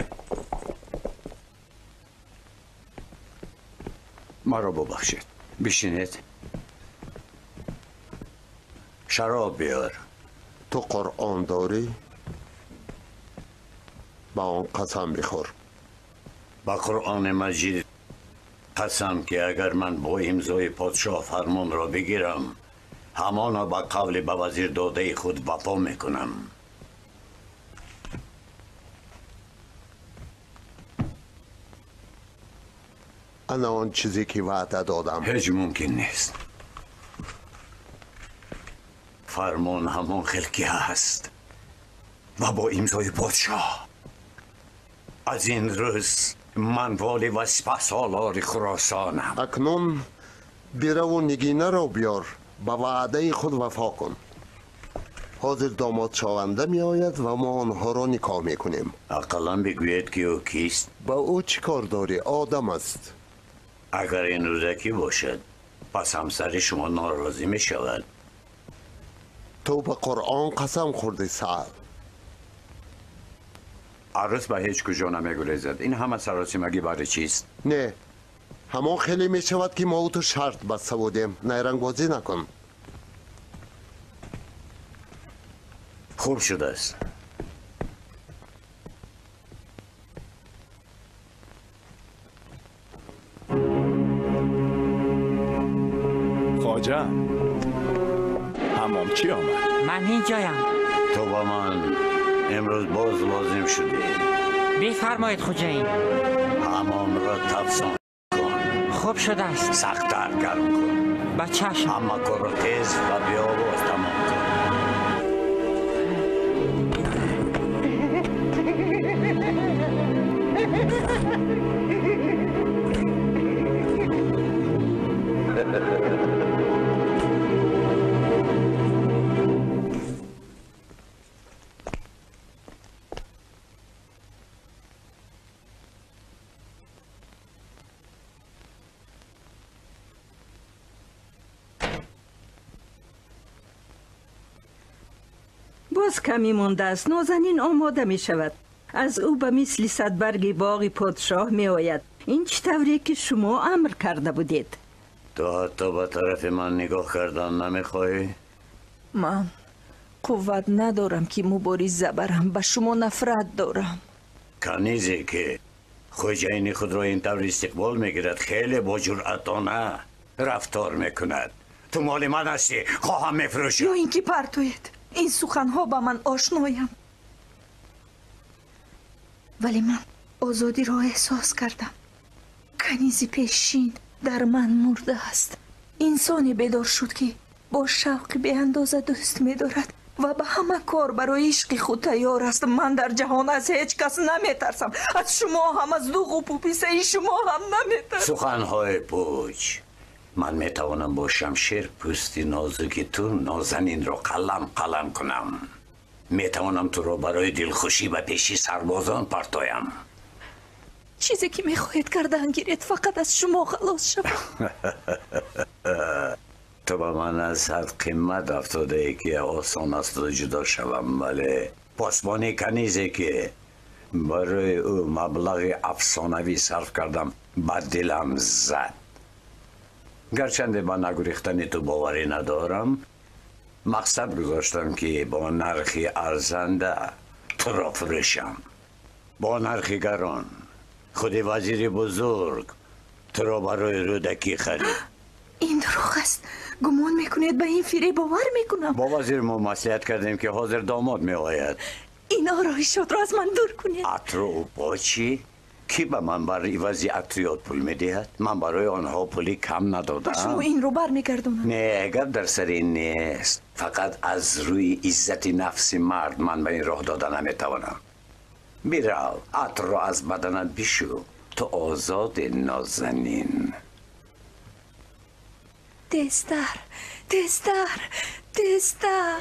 مرا ببخشید. بشینید. شراب بیار. تو قرآن داری؟ با آن قسم بخور. با قرآن مجید قسم که اگر من با امضای پادشاه فرمان را بگیرم، همانا با قول به وزیر داده خود وفا میکنم. انا آن چیزی که وعده دادم هیچ ممکن نیست. فرمان همان خلقی هست و با امضای پادشاه. از این روز من والی و سپهسالار خراسانم. اکنون بیرو و نگینه را بیار، به وعده خود وفا کن. حاضر داماد شاونده می آید و ما آنها را نکاح می کنیم. اقلا بگوید که او کیست؟ با او چی کار داری؟ آدم است. اگر این رودکی باشد پس همسر شما ناراضی می شود. تو به قرآن قسم خوردی سعد. عروس به هیچ کجا نمیگریزد. این همه سراسیمگی برای چیست؟ نه، همان خیلی می شود که ما او تو شرط بسته بودیم. نیرنگ بازی نکن. خوب شده است. خواجه حمام چی آمد؟ من اینجایم. تو با من امروز باز لازم شدی. بفرمایید خوجه. حمام را تفسان کن. خوب شده است. سخت‌تر گرم کن. با چشم. همه کار را تیز و بی‌آواز تمام کن. باز کمی مونده است. نازنین آماده می شود. از او به مثل صدبرگ باغ پادشاه می آید. این چه طوری که شما امر کرده بودید؟ تو حتی به طرف من نگاه کردن نمیخواهی؟ من قوت ندارم که مبارزه برم. به شما نفرت دارم. کنیزی که خوجین خود را این طور استقبال میگیرد خیلی با جرأتانه رفتار میکند. تو مال من هستی، خواهم میفروشم. یا اینکه پرتوید. این سخنها به من آشنایم، ولی من آزادی را احساس کردم. کنیزی پیشین در من مرده است. انسانی بیدار شد که با شوق به اندازه دوست می دارد و به همه کار برای عشق خود تیار است. من در جهان از هیچ کس نمی ترسم. از شما هم، از دو قپوپیسه شما هم نمی ترسم. سخنهای پوچ. من میتوانم با شمشیر پوستی نازکی تو نازنین را قلم قلم کنم. میتوانم تو را برای دلخوشی به پیشی سربازان پرتایم. چیزی که میخواهید کردن گیرید فقط از شما خلاص شد. تو به من از حد قیمت افتاده ای که آسان است جدا شوم، ولی پاسبانی کنیزی که برای او مبلغ افسانوی صرف کردم به دلم زد. گرچنده با نگریختن تو باوری ندارم، مقصد گذاشتم که با نرخی ارزنده تو را فروشم. با نرخی گران خود وزیر بزرگ تو را برای رودکی خرید. این دروغ است. گمان میکنید به این فیره باور میکنم؟ با وزیر ما مصلحت کردیم که حاضر داماد می آید. این آرایشات را از من دور کنید. عطر و پاچی؟ کی به من برای عوضی عطریات پول میدهد؟ من برای آنها پولی کم ندادم. شما این رو بر میگردونم. نه، اگر در سر این نیست. فقط از روی عزت نفس مرد من به این راه دادن نمیتوانم. بیرو عطر را از بدنت بشو. تو آزاد نازنین. تیزتر تیزتر تیزتر.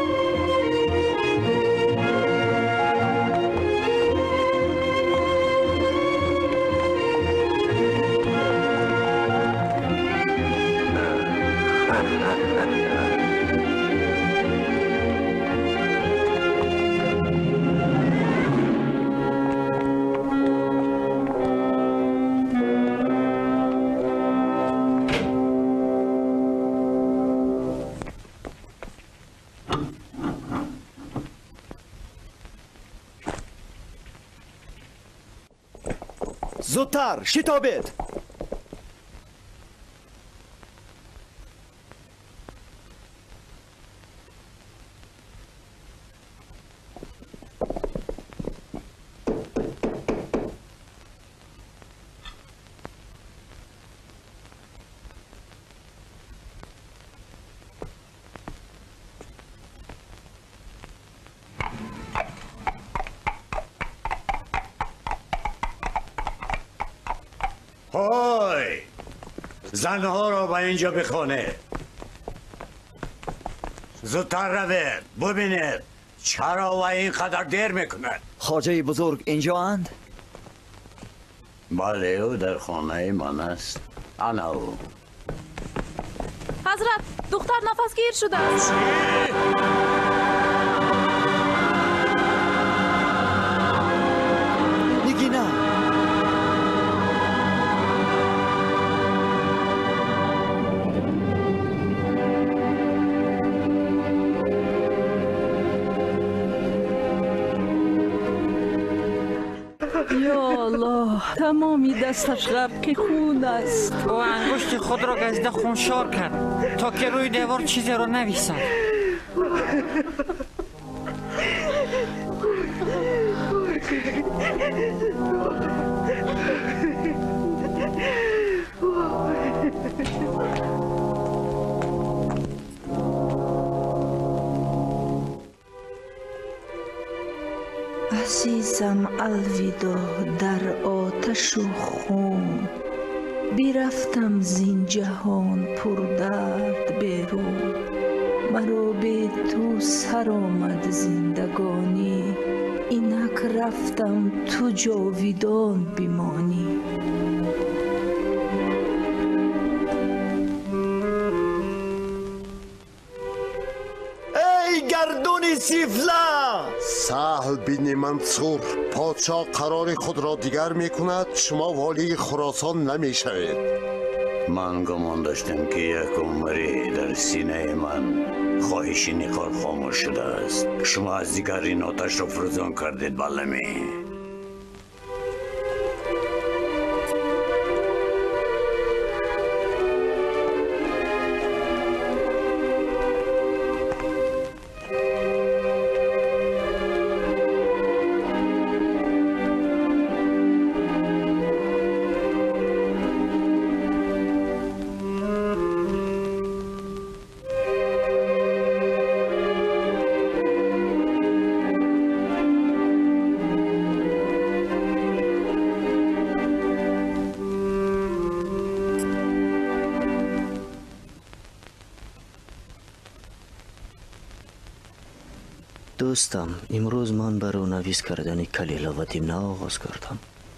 زودتر شتابید. های زنها را به اینجا بخونه. زودتر روید ببینید چرا و اینقدر دیر میکند. خواجه بزرگ اینجا اند؟ بله او در خانه من است. انا او. حضرت دختر نفسگیر شده است. نگینا یا الله، تمامی دستش غرق خون است. او انگشت خود را گزیده خونشار کرد تا که روی دیوار چیزی را نویسد. عزیزم الوداع در آتش و خون، بیرفتم زین جهان پر درد بیرون. مرا به تو سر آمد زندگانی، اینک رفتم تو جاویدان بیمانی. ای گردون سیفلا! سهل بین منصور، پادشاه قرار خود را دیگر می کند، شما والی خراسان نمی شوید. من گمان داشتم که یک عمری در سینه من خواهش نقار خاموش شده است. شما از دیگر این آتش را فروزان کردید. بلمی دوستم امروز من برای نویس کردن کلیله و تیمنه آغاز کردم.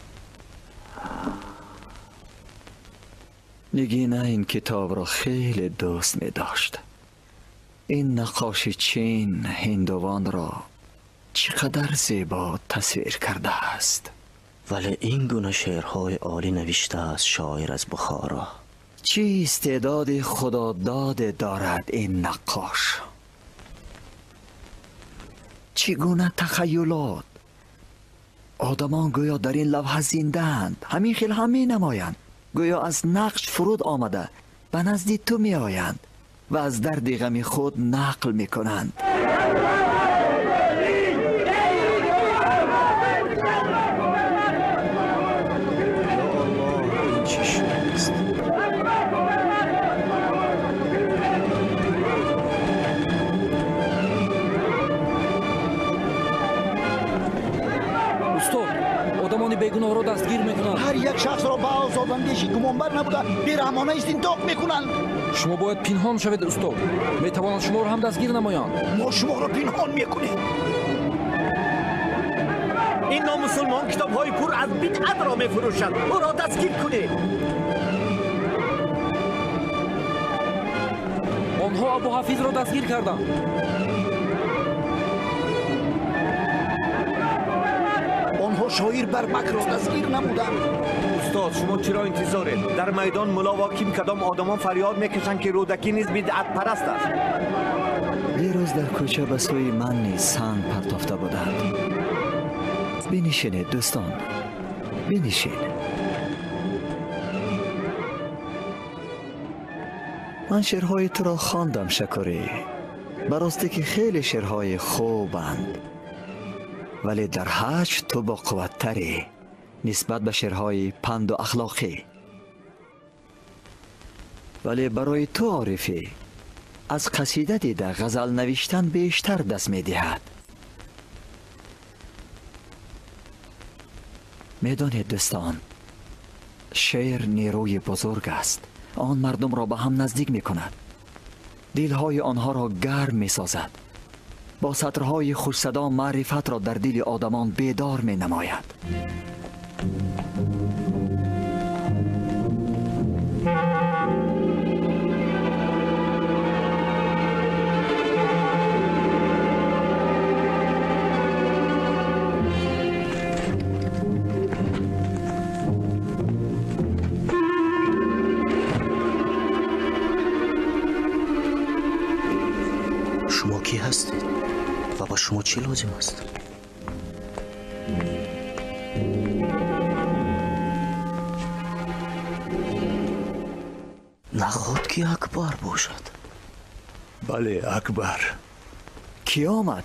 نگینه این کتاب را خیلی دوست می داشت. این نقاش چین هندوان را چقدر زیبا تصویر کرده است. ولی این گونه شعرهای عالی نوشته است شاعر از بخارا. چه استعداد خداداد دارد این نقاش. چگونه تخیلات. آدمان گویا در این لوحه زنده‌اند. همین خیل هم می نمایند. گویا از نقش فرود آمده به نزد تو می آیند و از درد غم خود نقل می کنند. بیگناه را دستگیر میکنند. هر یک شخص را به آزاداندیشی گمانبر نبوده بیرحمانه استنطاق میکنند. شما باید پنهان شوید استاد. میتوانند شما را هم دستگیر نمایند. ما شما را پنهان میکنیم. این نامسلمان کتاب های پر از بدعت را میفروشد. او را دستگیر کنید. آنها ابو حفیظ را دستگیر کردند. آنها شاعر برمک را دستگیر نمودند. استاد شما چرا انتظارید؟ در میدان ملا و کیم کدام آدمان فریاد میکشند که رودکی نیز بدعت پرست است. دیروز در کوچه به سوی من نیز سنگ پرتافته بودند. بنشینید دوستان، بنشین. من شعرهای تو را خواندم شکری. براستی که خیلی شعرهای خوبند، ولی در حج تو با قوت‌تری نسبت به شعرهای پند و اخلاقی. ولی برای تو عارفی از قصیده دیده غزل نوشتن بیشتر دست می دهد. میدانید دوستان، شعر نیروی بزرگ است. آن مردم را به هم نزدیک می کند. دلهای آنها را گرم می سازد. با سطرهای خوش صدا معرفت را در دل آدمان بیدار می نماید. شما کی هستید و با شما چی لازم است؟ نخود که اکبر باشد. بله اکبر. کی آمد؟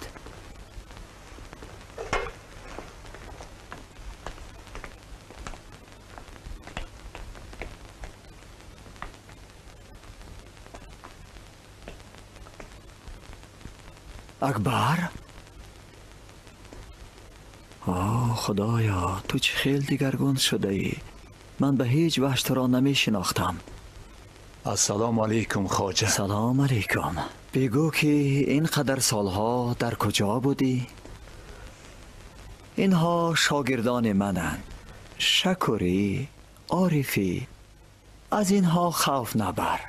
اکبر؟ آه خدایا، تو چه خیل دیگرگون شده ای. من به هیچ وجه تو را نمی شناختم. السلام علیکم خواجه. سلام علیکم. بگو که اینقدر سالها در کجا بودی؟ اینها شاگردان منند. شکری، عارفی، از اینها خوف نبر.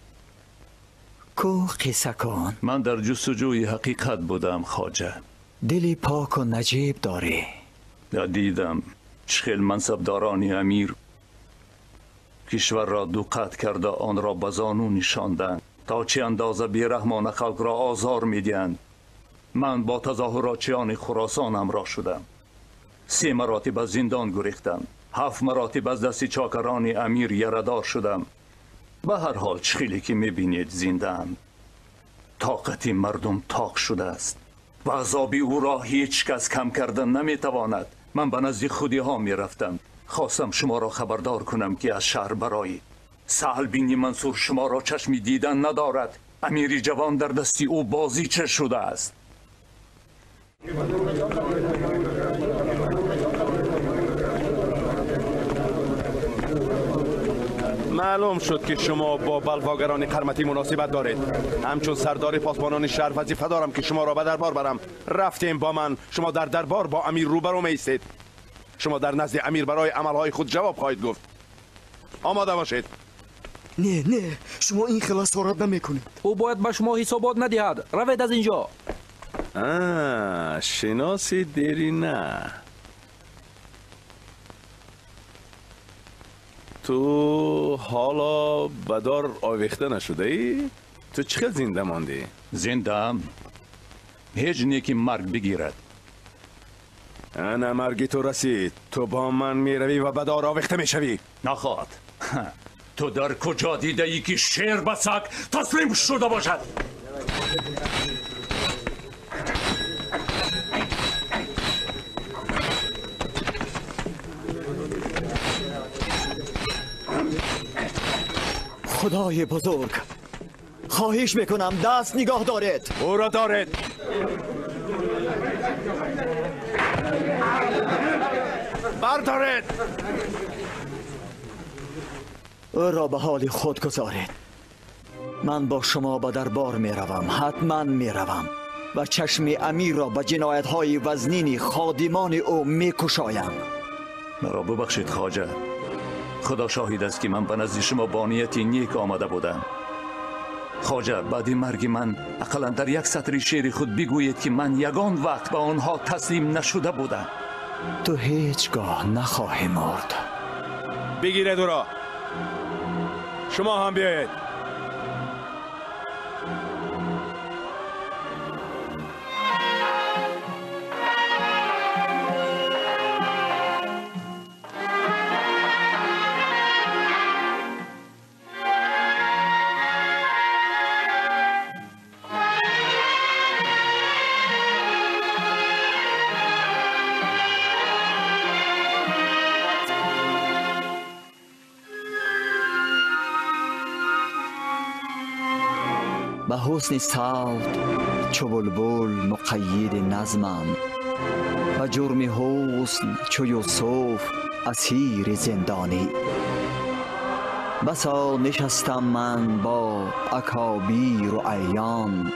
کو قصه کن. من در جستجوی حقیقت بودم خواجه. دلی پاک و نجیب داری. دیدم چخیل منصبداران امیر کشور را دو قطع کرده آن را به زانو نشاندند تا چه اندازه بیرحمانه خلق را آزار میدهند. من با تظاهراتچیان خراسان همراه شدم. سه مراتب از زندان گریختم. هفت مراتب از دست چاکران امیر یردار شدم. به هر حال چخیلی که میبینید زنده‌ام. طاقت مردم طاق شده است و عذاب او را هیچ کس کم کردن نمیتواند. من به نزد خودی ها میرفتم. خواستم شما را خبردار کنم که از شهر برایی. سهل بین منصور شما را چشمی دیدن ندارد. امیر جوان در دستی او بازی چه شده است. معلوم شد که شما با بلواگران قرمتی مناسبت دارید. همچون سردار پاسبانان شهر وظیفه دارم که شما را به دربار برم. رفتیم با من. شما در دربار با امیر روبرو میستید. شما در نزد امیر برای عملهای خود جواب خواهید گفت. آماده باشید. نه نه شما این خلاص را نمیکنید. او باید به شما حسابات ندهد. روید از اینجا. آه شناسی دیری نه. تو حالا بدار آویخته نشده ای؟ تو چقدر زنده ماندی؟ زندم هیچ نیکی مرگ بگیرد. انا مرگی تو رسید. تو با من میروی و بدار آویخته میشوی. نخواد. تو در کجا دیده ای که شیر به سگ تسلیم شده باشد؟ خدای بزرگ خواهش میکنم دست نگاه دارید. او را دارید. بردارید. او را به حال خود گذارید. من با شما به دربار میروم. حتما میروم و چشم امیر را به جنایت های وزنین خادمان او میکشایم. مرا ببخشید خواجه. خدا شاهد است که من به نزد شما با نیتی نیک آمده بودم. خواجه بعد مرگ من اقلا در یک سطر شعر خود بگویید که من یگان وقت به آنها تسلیم نشده بودم. تو هیچگاه نخواهی مرد. بگیرید او را. شما هم بیایید. به حسن صوت چو بلبل مقید نظمم، به جرم حسن چو یوسف اسیر زندانی. بسا نشستم من با اکابیر و ایان،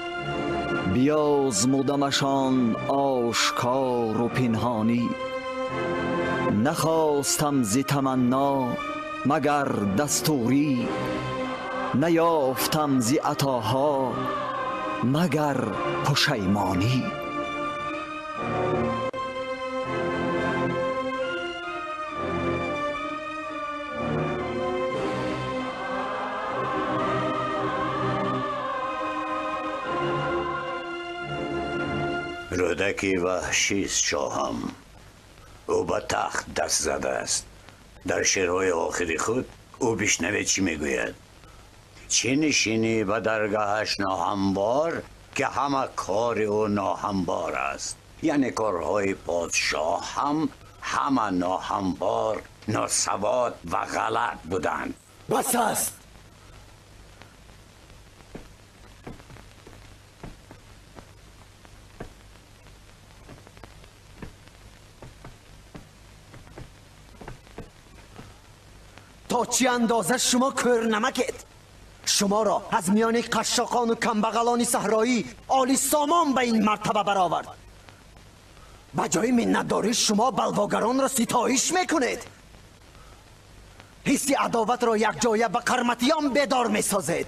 بیازمودمشان آشکار و پنهانی. نخواستم ز تمنا مگر دستوری، نیافتم ز عطاها مگر پشیمانی. رودکی وحشی است شاهم. او به تخت دست زده است. در شعرهای آخری خود او بشنوید چی میگوید: چه نشینی به درگاهش ناهموار که همه کار او ناهموار است. یعنی کارهای پادشاه هم همه ناهموار، ناسواد و غلط بودند. بس است. تا چی اندازه شما کر نمکید؟ شما را از میان قشاقان و کمبغلان صحرایی عالی سامان به این مرتبه برآورد. به جای منتداری شما بلواگران را ستایش میکنید. حس عداوت را یک جایه به قرمتیان بیدار میسازید.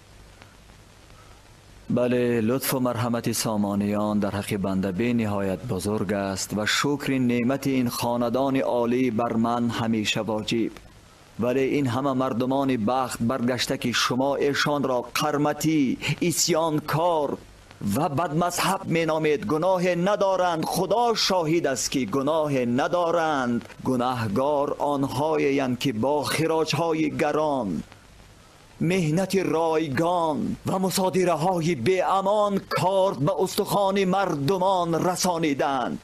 بله، لطف و مرحمت سامانیان در حق بنده بی نهایت بزرگ است و شکر نعمت این خاندان عالی بر من همیشه واجب. ولی این همه مردمان بخت برگشته که شما ایشان را قرمتی، اسیانکار و بدمذهب می نامید، گناه ندارند. خدا شاهد است که گناه ندارند. گناهگار آنهایند که با خراجهای گران، مهنت رایگان و مصادره های بی امان کار به استخوان مردمان رسانیدند.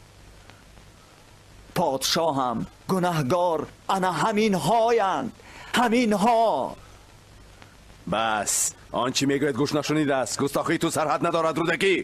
پادشاه هم گناهگار انا همین هایند. همین ها. بس آنچه میگوید گوش نشنیده است. گستاخی تو سرحد ندارد رودکی.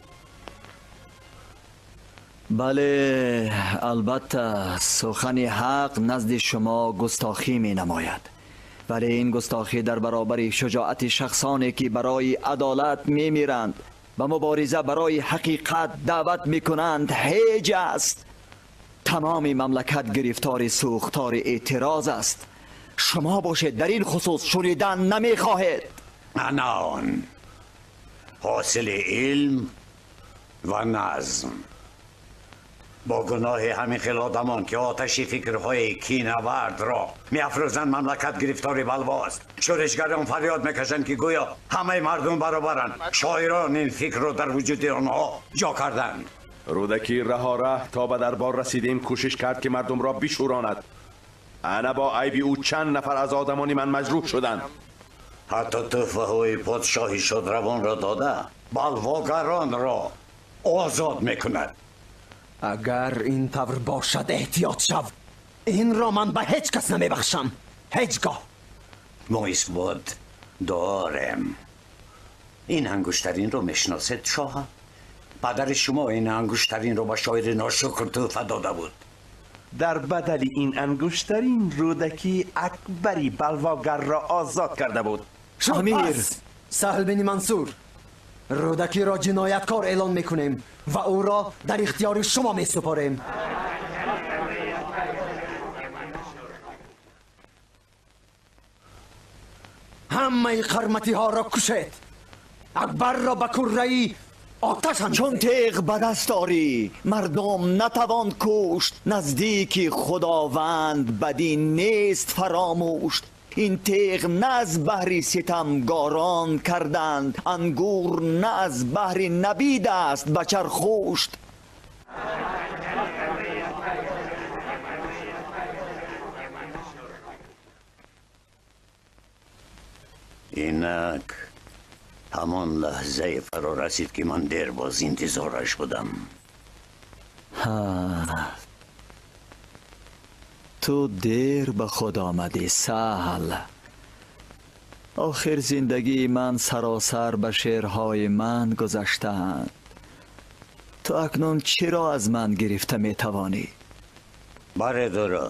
بله البته سخن حق نزد شما گستاخی می نماید، ولی این گستاخی در برابر شجاعت شخصانی که برای عدالت میمیرند و مبارزه برای حقیقت دعوت میکنند هیچ است. تمام مملکت گرفتار سوختار اعتراض است. شما باشید در این خصوص شنیدن نمیخواهید. آنان حاصل علم و نظم با گناه همین خلادمان که آتش فکرهای کینه‌ورد را می‌افروزند مملکت گرفتار بلواست. شورشگران فریاد میکشند که گویا همه مردم برابرند. شاعران این فکر را در وجود آنها جا کردند. رودکی رها ره تا به دربار رسیدیم کوشش کرد که مردم را بشوراند. انا با عیبی او چند نفر از آدمانی من مجروح شدند. حتی تحفه های پادشاهی شادروان را داده بلواگران را آزاد میکند. اگر این طور باشد احتیاط شو. این را من به هیچ کس نمیبخشم. هیچگاه. ما اثبات دارم. این انگشترین رو میشناسید شاه؟ پدر شما این انگشترین رو به شاعر ناشکر تحفه داده بود. در بدل این انگشترین رودکی اکبری بلواگر را آزاد کرده بود. امیر سهل بن منصور، رودکی را جنایتکار اعلان میکنیم و او را در اختیار شما میسپاریم. همه قرمتی ها را کشید. اکبر را به کره‌ای آتش هم چون تیغ به دست آری مردم نتوان کشت. نزدیک خداوند بدی نیست فراموشت. این تیغ نه از بهر ستمگاران کردند، انگور نه از بهر نبید است بچرخوشت. اینک همان لحظه فرا رسید که من دیر باز انتظارش بودم. ها. تو دیر به خود آمدی سهل. آخر زندگی من سراسر به شعرهای من گذشتند. تو اکنون چرا از من گرفته می توانی؟ برادر،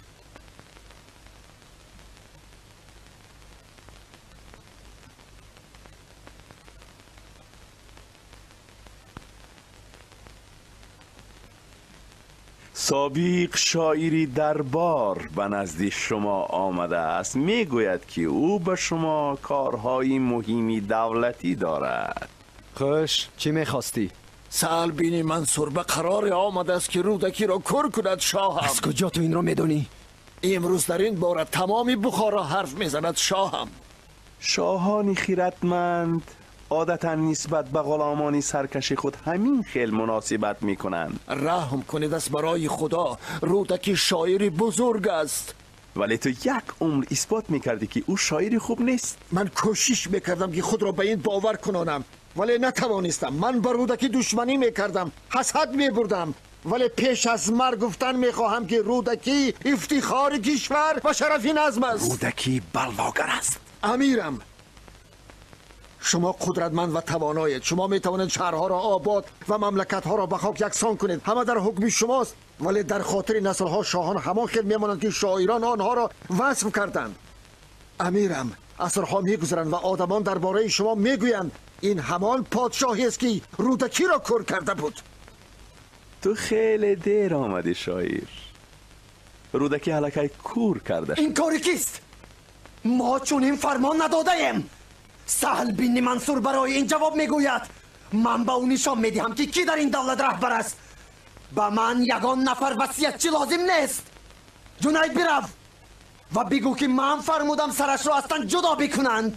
سابق شاعری دربار به نزد شما آمده است. میگوید که او به شما کارهای مهمی دولتی دارد. خوش چی میخواستی؟ سهل بن منصور به قرار آمده است که رودکی را کر کند شاهم. از کجا تو این را میدونی؟ امروز در این باره تمامی بخارا حرف میزند شاهم. شاهانی خیرتمند عادتا نسبت به غلامانی سرکش خود همین خیل مناسبت میکنند. رحم کنید از برای خدا، رودکی شاعری بزرگ است. ولی تو یک عمر اثبات میکردی که او شاعری خوب نیست. من کوشش میکردم که خود را به این باور کنانم ولی نتوانستم. من با رودکی دشمنی میکردم، حسد میبردم، ولی پیش از مرگ گفتن میخواهم که رودکی افتخار کشور و شرف نظم است. رودکی بلواگر است. امیرم، شما قدرتمند و توانایید. شما میتوانید شهرها را آباد و مملکتها را به خاک یکسان کنید. همه در حکم شماست. ولی در خاطر نسلها شاهان همان خیل میمانند که شاعران آنها را وصف کردند. امیرم، عصرها میگذرند و آدمان درباره شما میگویند این همان پادشاهی است که رودکی را کر کرده بود. تو خیلی دیر آمدی شاعر. رودکی هلکه کور کرده. این کاری کیست؟ ما چون این فرمان نداده ایم. سهل بن منصور برای این جواب میگوید من به او نشان میدهم که کی در این دولت رهبر است. به من یگان نفر وصیتچی لازم نیست. جنید برو و بگو که من فرمودم سرش را از تن جدا بکنند.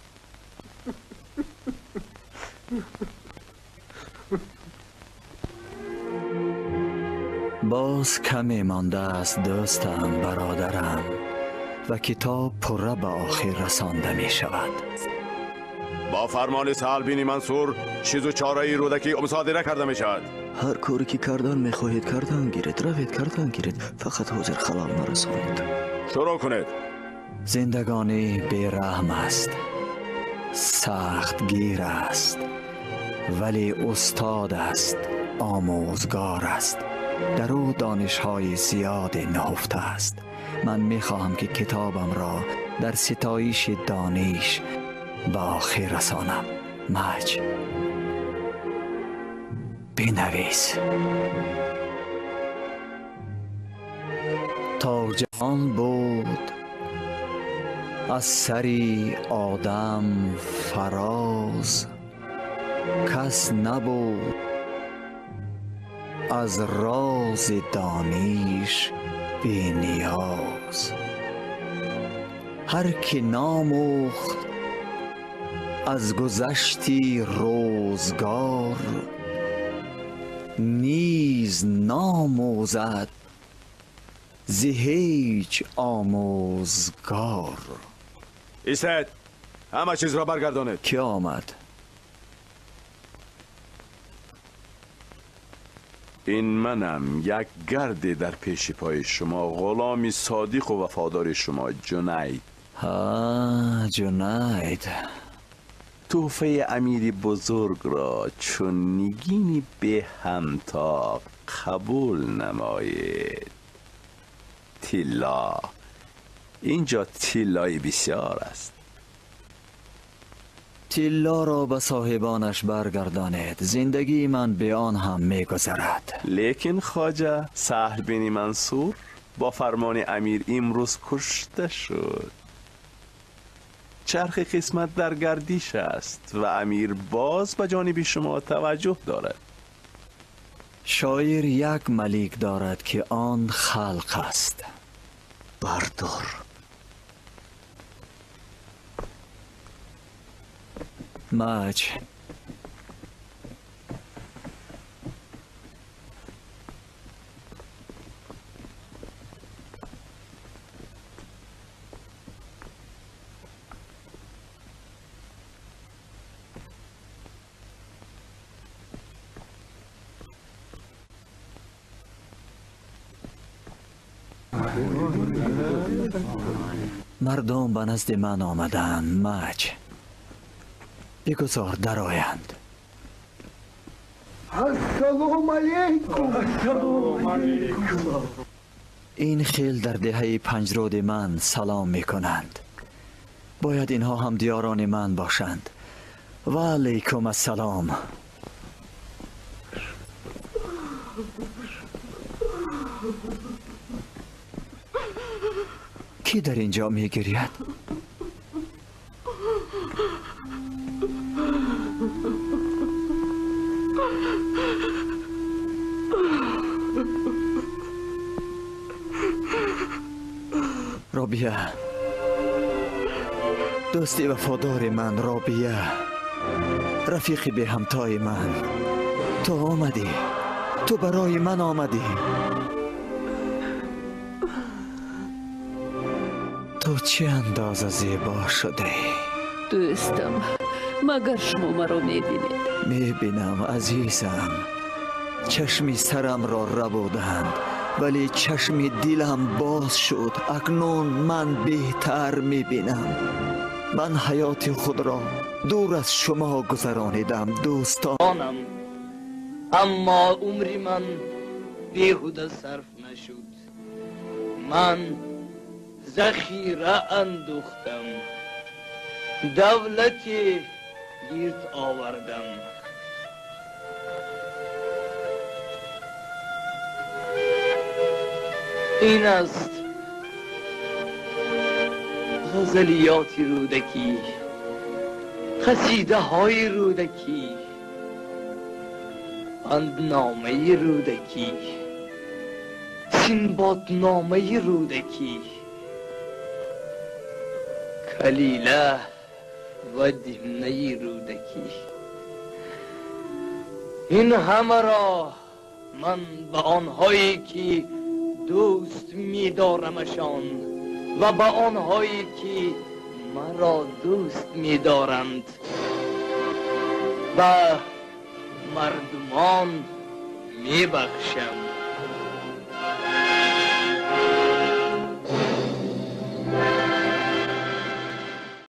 باز کمی مانده است دوستم، برادرم، و کتاب پره به آخر رسانده می شود. با فرمان سهل بن منصور چیز و چاره رودکی مصادره کرده می شود. هر کاری که کردن می خواهید کردن گیرید، روید کردن گیرید، فقط حاضر خلال نرسانید. شروع کنید. زندگانی بیرحم است، سخت گیر است، ولی استاد است، آموزگار است. در او دانش‌های زیاد نهفته است. من می‌خواهم که کتابم را در ستایش دانش به آخر رسانم. مج بنویس. تا جهان بود از سری آدم فراز، کس نبود از راز دانش بی نیاز. هر که ناموخت از گذشتی روزگار، نیز ناموزد ز هیچ آموزگار. ایستد، همه چیز را برگردانید. کی آمد؟ این منم، یک گرد در پیش پای شما، غلامی صادق و وفادار شما، جنید. ها جنید، تحفه امیر بزرگ را چون نگینی به همتا قبول نمایید. تیلا، اینجا تیلای بسیار است. تیلا را به صاحبانش برگردانید، زندگی من به آن هم میگذرد. لیکن خواجه سهل بن منصور با فرمان امیر امروز کشته شد. چرخ قسمت در گردش است و امیر باز به جانب شما توجه دارد. شاعر یک ملیک دارد که آن خلق است. بردار. مج مردم به نزد من آمدند. مج بگذار درآیند. السلام علیکم. این خیل در دهه پنجرود من سلام می کنند. باید اینها هم دیاران من باشند. و علیکم السلام. کی در اینجا می گرید؟ رابیه، دوستی وفادار من. رابیه، رفیقی به همتای من. تو آمدی، تو برای من آمدی. تو چه اندازه زیبا شده. دوستم، مگر شما مرا میبینید؟ میبینم عزیزم. چشمی سرم را ربودند ولی چشمی دلم باز شد. اکنون من بهتر میبینم. من حیات خود را دور از شما گذرانیدم دوستانم، اما عمری من بیهوده صرف نشد. من ذخیره اندوختم، دولتی گرد آوردم. این است غزلیات رودکی، قصیده های رودکی، اندنامه رودکی، سنبادنامه رودکی، کلیله و دمنه رودکی. این همه را من به آنهایی که دوست می دارمشان و به آنهایی که مرا دوست می دارند و مردمان می بخشم.